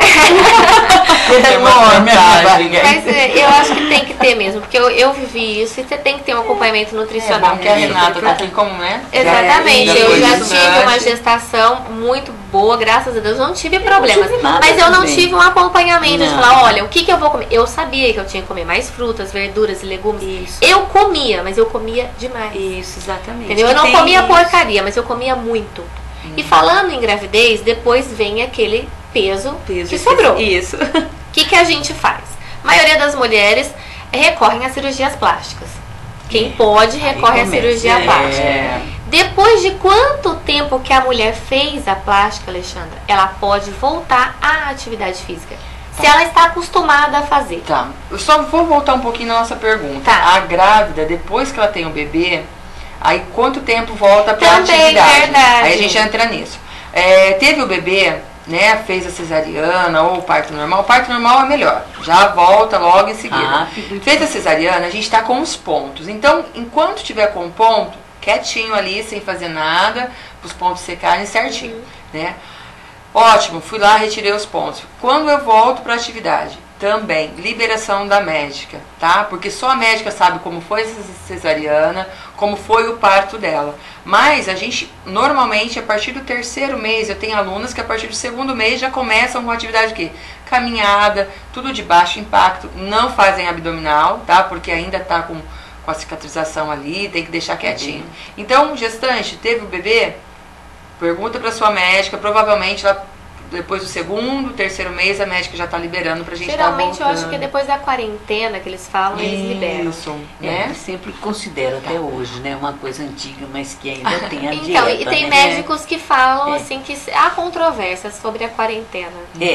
Mas eu acho que tem que ter mesmo, porque eu vivi isso e você tem que ter um acompanhamento nutricional. Porque a Renata tá aqui como, né? Exatamente. Eu já tive uma gestação muito boa, graças a Deus. Não tive problemas. Mas eu não tive um acompanhamento de falar, olha, o que eu vou comer? Eu sabia que eu tinha que comer mais frutas, verduras e legumes. Eu comia, mas eu comia demais. Isso, exatamente. Entendeu? Eu não comia porcaria, mas eu comia muito. E falando em gravidez, depois vem aquele peso que sobrou. Isso. O que a gente faz? A maioria das mulheres recorrem a cirurgias plásticas. Quem pode recorre à cirurgia plástica. Depois de quanto tempo que a mulher fez a plástica, Alexandra, ela pode voltar à atividade física? Se ela está acostumada a fazer. Tá. Eu só vou voltar um pouquinho na nossa pergunta. Tá. A grávida, depois que ela tem o bebê, aí quanto tempo volta para a Também, atividade? verdade. Aí a gente entra nisso. Teve o bebê, né, fez a cesariana ou o parto normal. O parto normal é melhor, já volta logo em seguida. Fez a cesariana, a gente está com os pontos. Então, enquanto tiver com o ponto, quietinho ali, sem fazer nada, os pontos secarem certinho, né? Ótimo, fui lá, retirei os pontos. Quando eu volto para a atividade, também, liberação da médica, tá? Porque só a médica sabe como foi essa cesariana, como foi o parto dela. Mas a gente, normalmente, a partir do 3º mês, eu tenho alunas que a partir do 2º mês já começam com atividade o quê? Caminhada, tudo de baixo impacto, não fazem abdominal, tá? Porque ainda tá com a cicatrização ali, tem que deixar quietinho. Então, gestante, teve o bebê? Pergunta para sua médica, provavelmente lá depois do 2º, 3º mês a médica já está liberando pra gente. Geralmente eu acho que depois da quarentena que eles falam, eles liberam. Isso, né? Eu sempre considero até hoje, né? Uma coisa antiga, mas que ainda tem a dieta. Então, e tem médicos que falam assim que há controvérsias sobre a quarentena.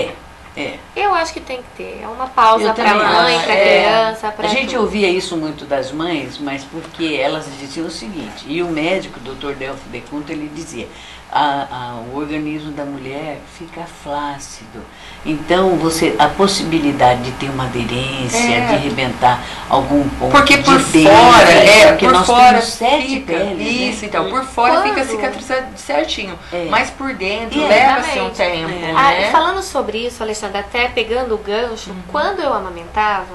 Eu acho que tem que ter. É uma pausa para a mãe, para a criança, para a gente ouvia isso muito das mães, mas porque elas diziam o seguinte, e o médico, o Dr. Delfo Decunto, ele dizia, o organismo da mulher fica flácido. Então, a possibilidade de ter uma aderência, de arrebentar algum ponto porque por de fora, porque por nós fora temos 7 fica, peles. isso, né? então, por fora fica cicatrizado certinho, mas por dentro leva-se um tempo, né? Falando sobre isso, Alexandra, até pegando o gancho, quando eu amamentava,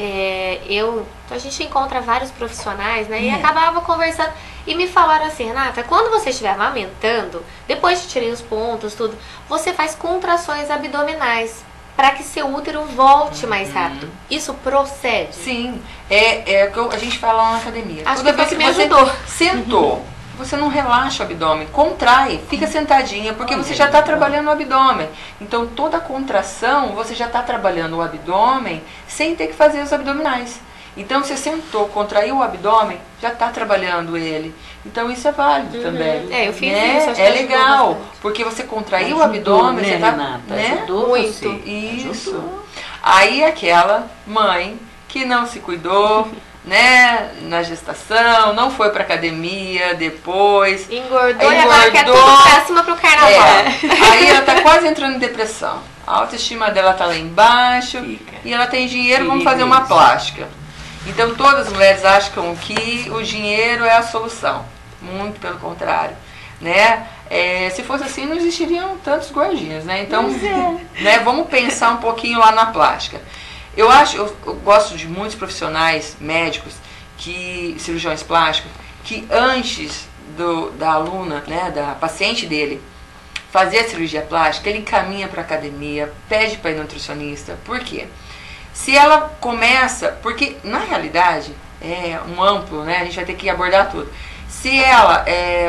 a gente encontra vários profissionais, né? E acabava conversando. E me falaram assim, Renata, quando você estiver amamentando, depois de tirei os pontos, tudo, você faz contrações abdominais para que seu útero volte mais rápido. Isso procede? Sim, é o que a gente fala lá na academia. Acho que foi que me ajudou. Sentou, você não relaxa o abdômen, contrai, fica sentadinha, porque você já está trabalhando o abdômen. Então toda contração, você já está trabalhando o abdômen sem ter que fazer os abdominais. Então, você sentou, contraiu o abdômen, já está trabalhando ele. Então, isso é válido também. Eu fiz isso. Acho é legal, porque você contraiu o abdômen, você está... Ajudou muito. Você. Isso. Ajudou. Aí, aquela mãe que não se cuidou, né, na gestação, não foi para academia depois. Engordou e agora quer tudo pra cima pro carnaval. Aí, ela está quase entrando em depressão. A autoestima dela está lá embaixo e ela tem dinheiro, vamos fazer uma plástica. Então, todas as mulheres acham que o dinheiro é a solução. Muito pelo contrário, né? Se fosse assim, não existiriam tantos gordinhos, né? Então, né, vamos pensar um pouquinho lá na plástica. Eu gosto de muitos profissionais médicos, cirurgiões plásticos, que antes da aluna, né, da paciente dele, fazer a cirurgia plástica, ele encaminha para a academia, pede para ir nutricionista. Por quê? Se ela começa, porque na realidade é um amplo, né? A gente vai ter que abordar tudo. Se ela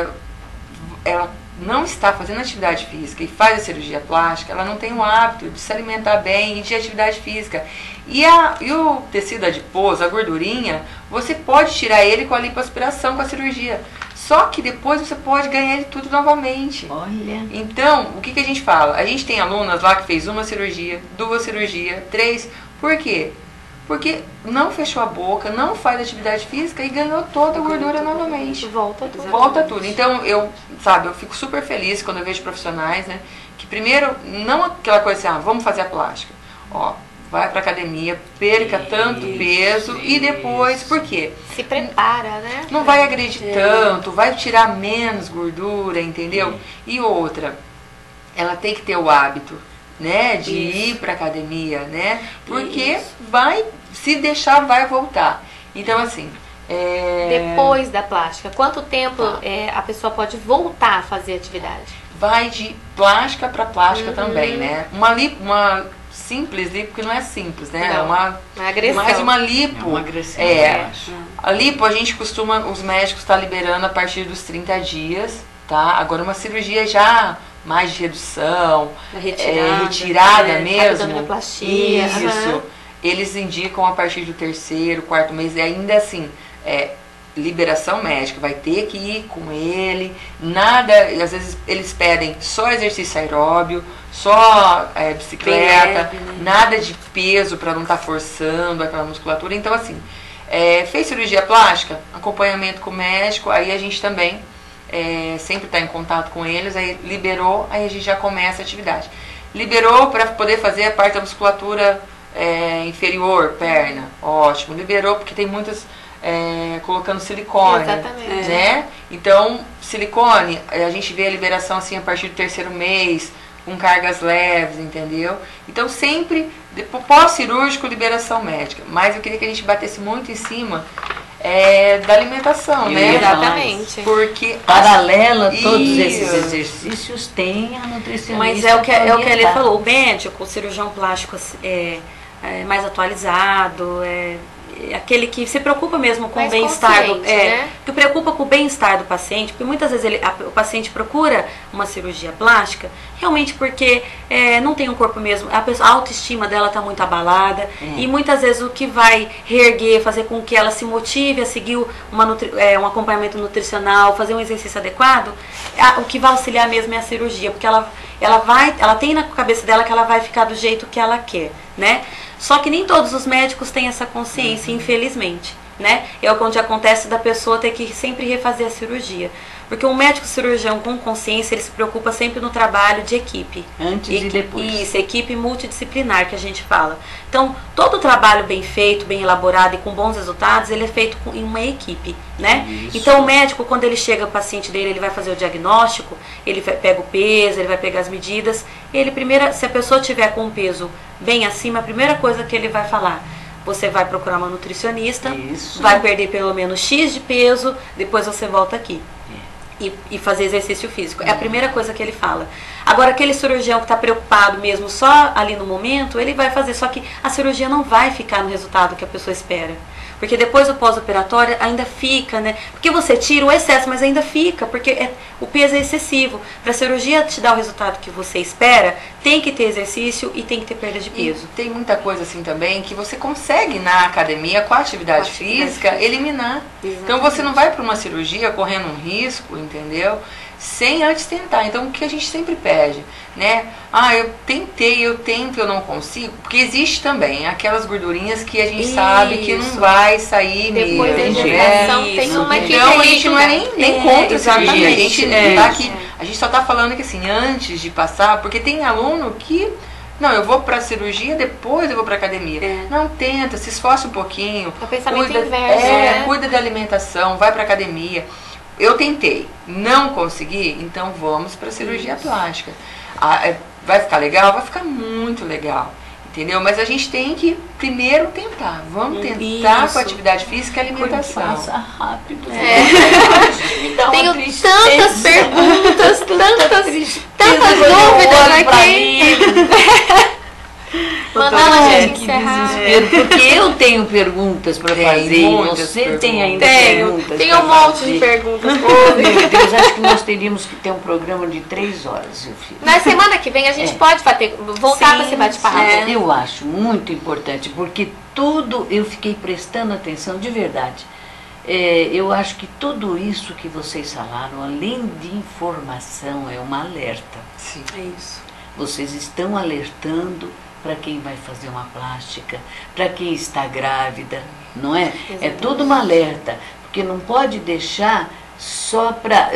não está fazendo atividade física e faz a cirurgia plástica, ela não tem o hábito de se alimentar bem e de atividade física. E o tecido adiposo, a gordurinha, você pode tirar ele com a lipoaspiração, com a cirurgia. Só que depois você pode ganhar ele tudo novamente. Olha. Então, o que a gente fala? A gente tem alunas lá que fez 1 cirurgia, 2 cirurgias, 3. Por quê? Porque não fechou a boca, não faz atividade física e ganhou toda a gordura novamente. Volta tudo. Volta tudo. Então, eu fico super feliz quando eu vejo profissionais, né? Que primeiro, não aquela coisa assim, vamos fazer a plástica. Vai pra academia, perca tanto peso e depois, por quê? Se prepara, né? Não vai agredir tanto, vai tirar menos gordura, entendeu? E outra, ela tem que ter o hábito, né, de ir para academia, né? Porque se deixar, vai voltar. Então, assim, depois da plástica, quanto tempo a pessoa pode voltar a fazer atividade? Vai de plástica para plástica também, né? Uma simples lipo, que não é simples, né? Não, é uma agressão. Mais uma lipo. É uma agressão. A lipo a gente os médicos estão liberando a partir dos 30 dias, tá? Agora uma cirurgia já mais de redução, retirada mesmo. Abdominoplastia. Isso. Eles indicam a partir do 3º, 4º mês, e ainda assim, liberação médica, vai ter que ir com ele, nada, às vezes eles pedem só exercício aeróbio, só bicicleta, leve, né? Nada de peso para não estar forçando aquela musculatura. Então assim, fez cirurgia plástica, acompanhamento com o médico, aí a gente também sempre está em contato com eles, aí liberou, aí a gente já começa a atividade. Liberou para poder fazer a parte da musculatura inferior, perna, ótimo. Liberou porque tem muitas colocando silicone. Exatamente. Né? Então, silicone, a gente vê a liberação assim a partir do 3º mês, com cargas leves, entendeu? Então, sempre, pós-cirúrgico, liberação médica. Mas eu queria que a gente batesse muito em cima da alimentação, né? Exatamente. Porque paralela a todos esses exercícios tem a nutricionista. Mas é o que ele falou, o médico, o cirurgião plástico mais atualizado, aquele que se preocupa mesmo com o bem-estar, né? Que preocupa com o bem-estar do paciente, porque muitas vezes o paciente procura uma cirurgia plástica realmente porque não tem um corpo mesmo, a autoestima dela está muito abalada, e muitas vezes o que vai reerguer, fazer com que ela se motive a seguir um acompanhamento nutricional, fazer um exercício adequado, o que vai auxiliar mesmo é a cirurgia, porque ela tem na cabeça dela que ela vai ficar do jeito que ela quer, né? Só que nem todos os médicos têm essa consciência, infelizmente, né? É o que acontece da pessoa ter que sempre refazer a cirurgia. Porque um médico cirurgião com consciência, ele se preocupa sempre no trabalho de equipe. Antes e depois. Isso, equipe multidisciplinar que a gente fala. Então, todo trabalho bem feito, bem elaborado e com bons resultados, ele é feito em uma equipe, né? Isso. Então, o médico, quando ele chega ao paciente dele, ele vai fazer o diagnóstico, ele pega o peso, ele vai pegar as medidas. Se a pessoa tiver com um peso bem acima, a primeira coisa que ele vai falar: você vai procurar uma nutricionista, vai perder pelo menos X de peso, depois você volta aqui. E fazer exercício físico. É a primeira coisa que ele fala. Agora, aquele cirurgião que está preocupado mesmo só ali no momento, ele vai fazer, só que a cirurgia não vai ficar no resultado que a pessoa espera. Porque depois do pós-operatório ainda fica, né? Porque você tira o excesso, mas ainda fica, porque o peso é excessivo. Para a cirurgia te dar o resultado que você espera, tem que ter exercício e tem que ter perda de peso. E tem muita coisa assim também que você consegue na academia, com a atividade física, eliminar. Exatamente. Então você não vai para uma cirurgia correndo um risco, entendeu? Sem antes tentar. Então o que a gente sempre pede, né? Eu tentei, eu tento, eu não consigo. Porque existe também aquelas gordurinhas que a gente sabe que não vai sair depois mesmo. Depois da gestação tem uma que então a gente não é nem contra a cirurgia. A gente tá aqui, a gente só tá falando que assim, antes de passar, porque tem aluno que não, eu vou pra cirurgia, depois eu vou pra academia. Não, tenta, se esforça um pouquinho. O pensamento inverso, né? Cuida da alimentação, vai pra academia. Eu tentei, não consegui, então vamos para cirurgia plástica. Vai ficar legal? Vai ficar muito legal, entendeu? Mas a gente tem que primeiro tentar. Vamos tentar com atividade física e alimentação. Passa rápido. Tenho tantas perguntas, tantas dúvidas aqui. Mandando a gente encerrar. Porque eu tenho perguntas para fazer e você tem ainda perguntas. Tenho um monte de perguntas. Oh, meu Deus, acho que nós teríamos que ter um programa de 3 horas, meu filho. Na semana que vem a gente pode voltar para esse bate-papo. Eu acho muito importante, porque tudo eu fiquei prestando atenção de verdade. Eu acho que tudo isso que vocês falaram, além de informação, é uma alerta. Sim. É isso. Vocês estão alertando para quem vai fazer uma plástica, para quem está grávida, não é? Exatamente. É tudo uma alerta, porque não pode deixar só para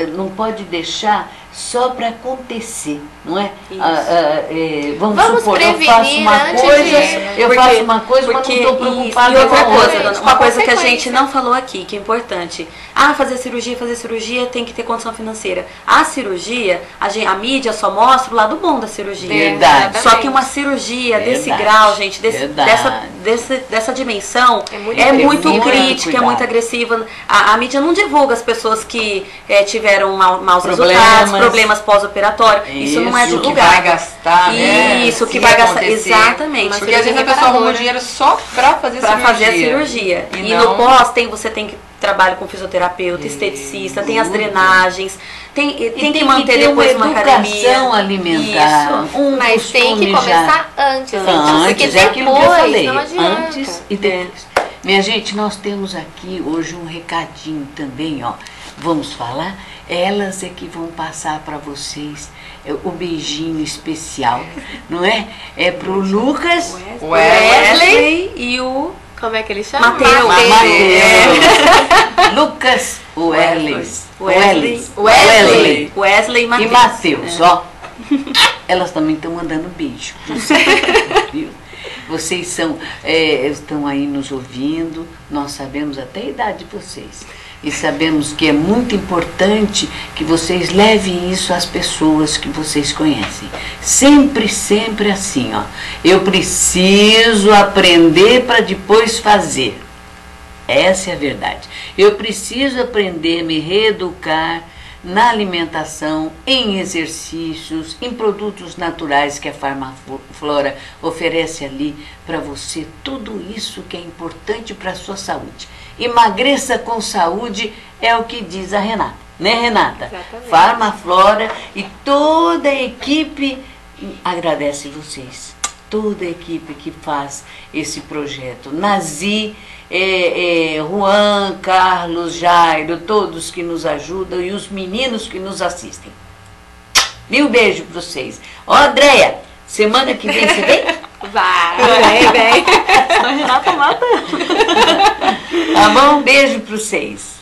acontecer, não é? Vamos supor, faço uma coisa, mas não estou preocupada. E outra coisa, uma coisa que a gente não falou aqui, que é importante. Fazer cirurgia tem que ter condição financeira. A cirurgia, a mídia só mostra o lado bom da cirurgia. Verdade. Só que uma cirurgia desse grau, gente, dessa dimensão, é muito crítica, é muito agressiva. A mídia não divulga as pessoas que tiveram maus resultados, problemas pós-operatórios. Isso não é divulgado. Que vai gastar, né? Isso, que vai gastar. Exatamente. Porque às vezes a pessoa arruma dinheiro só para fazer a cirurgia. E no pós você tem que trabalhar com fisioterapeuta, esteticista, tem as drenagens, tem que manter depois uma academia. Educação alimentar. Mas tem que começar antes. Porque depois não adianta. Antes e depois. Minha gente, nós temos aqui hoje um recadinho também, ó. Vamos falar? Elas é que vão passar para vocês o beijinho especial, não é? É pro Lucas, Wesley e o... Como é que ele chama? Mateus. Lucas, Wesley e Mateus. E Mateus, ó. Elas também estão mandando beijo. Viu? Vocês estão aí nos ouvindo, nós sabemos até a idade de vocês. E sabemos que é muito importante que vocês levem isso às pessoas que vocês conhecem. Sempre, sempre assim, ó. Eu preciso aprender para depois fazer. Essa é a verdade. Eu preciso aprender a me reeducar na alimentação, em exercícios, em produtos naturais que a Farmaflora oferece ali para você. Tudo isso que é importante para a sua saúde. Emagreça com saúde é o que diz a Renata, né, Renata? Exatamente. Farmaflora e toda a equipe agradece vocês. Toda a equipe que faz esse projeto. Nazi, Juan, Carlos, Jairo, todos que nos ajudam e os meninos que nos assistem. Mil beijos para vocês. Ó, Andréia, semana que vem você vem? Vem. A Renata mata. Tá bom? Beijo para vocês.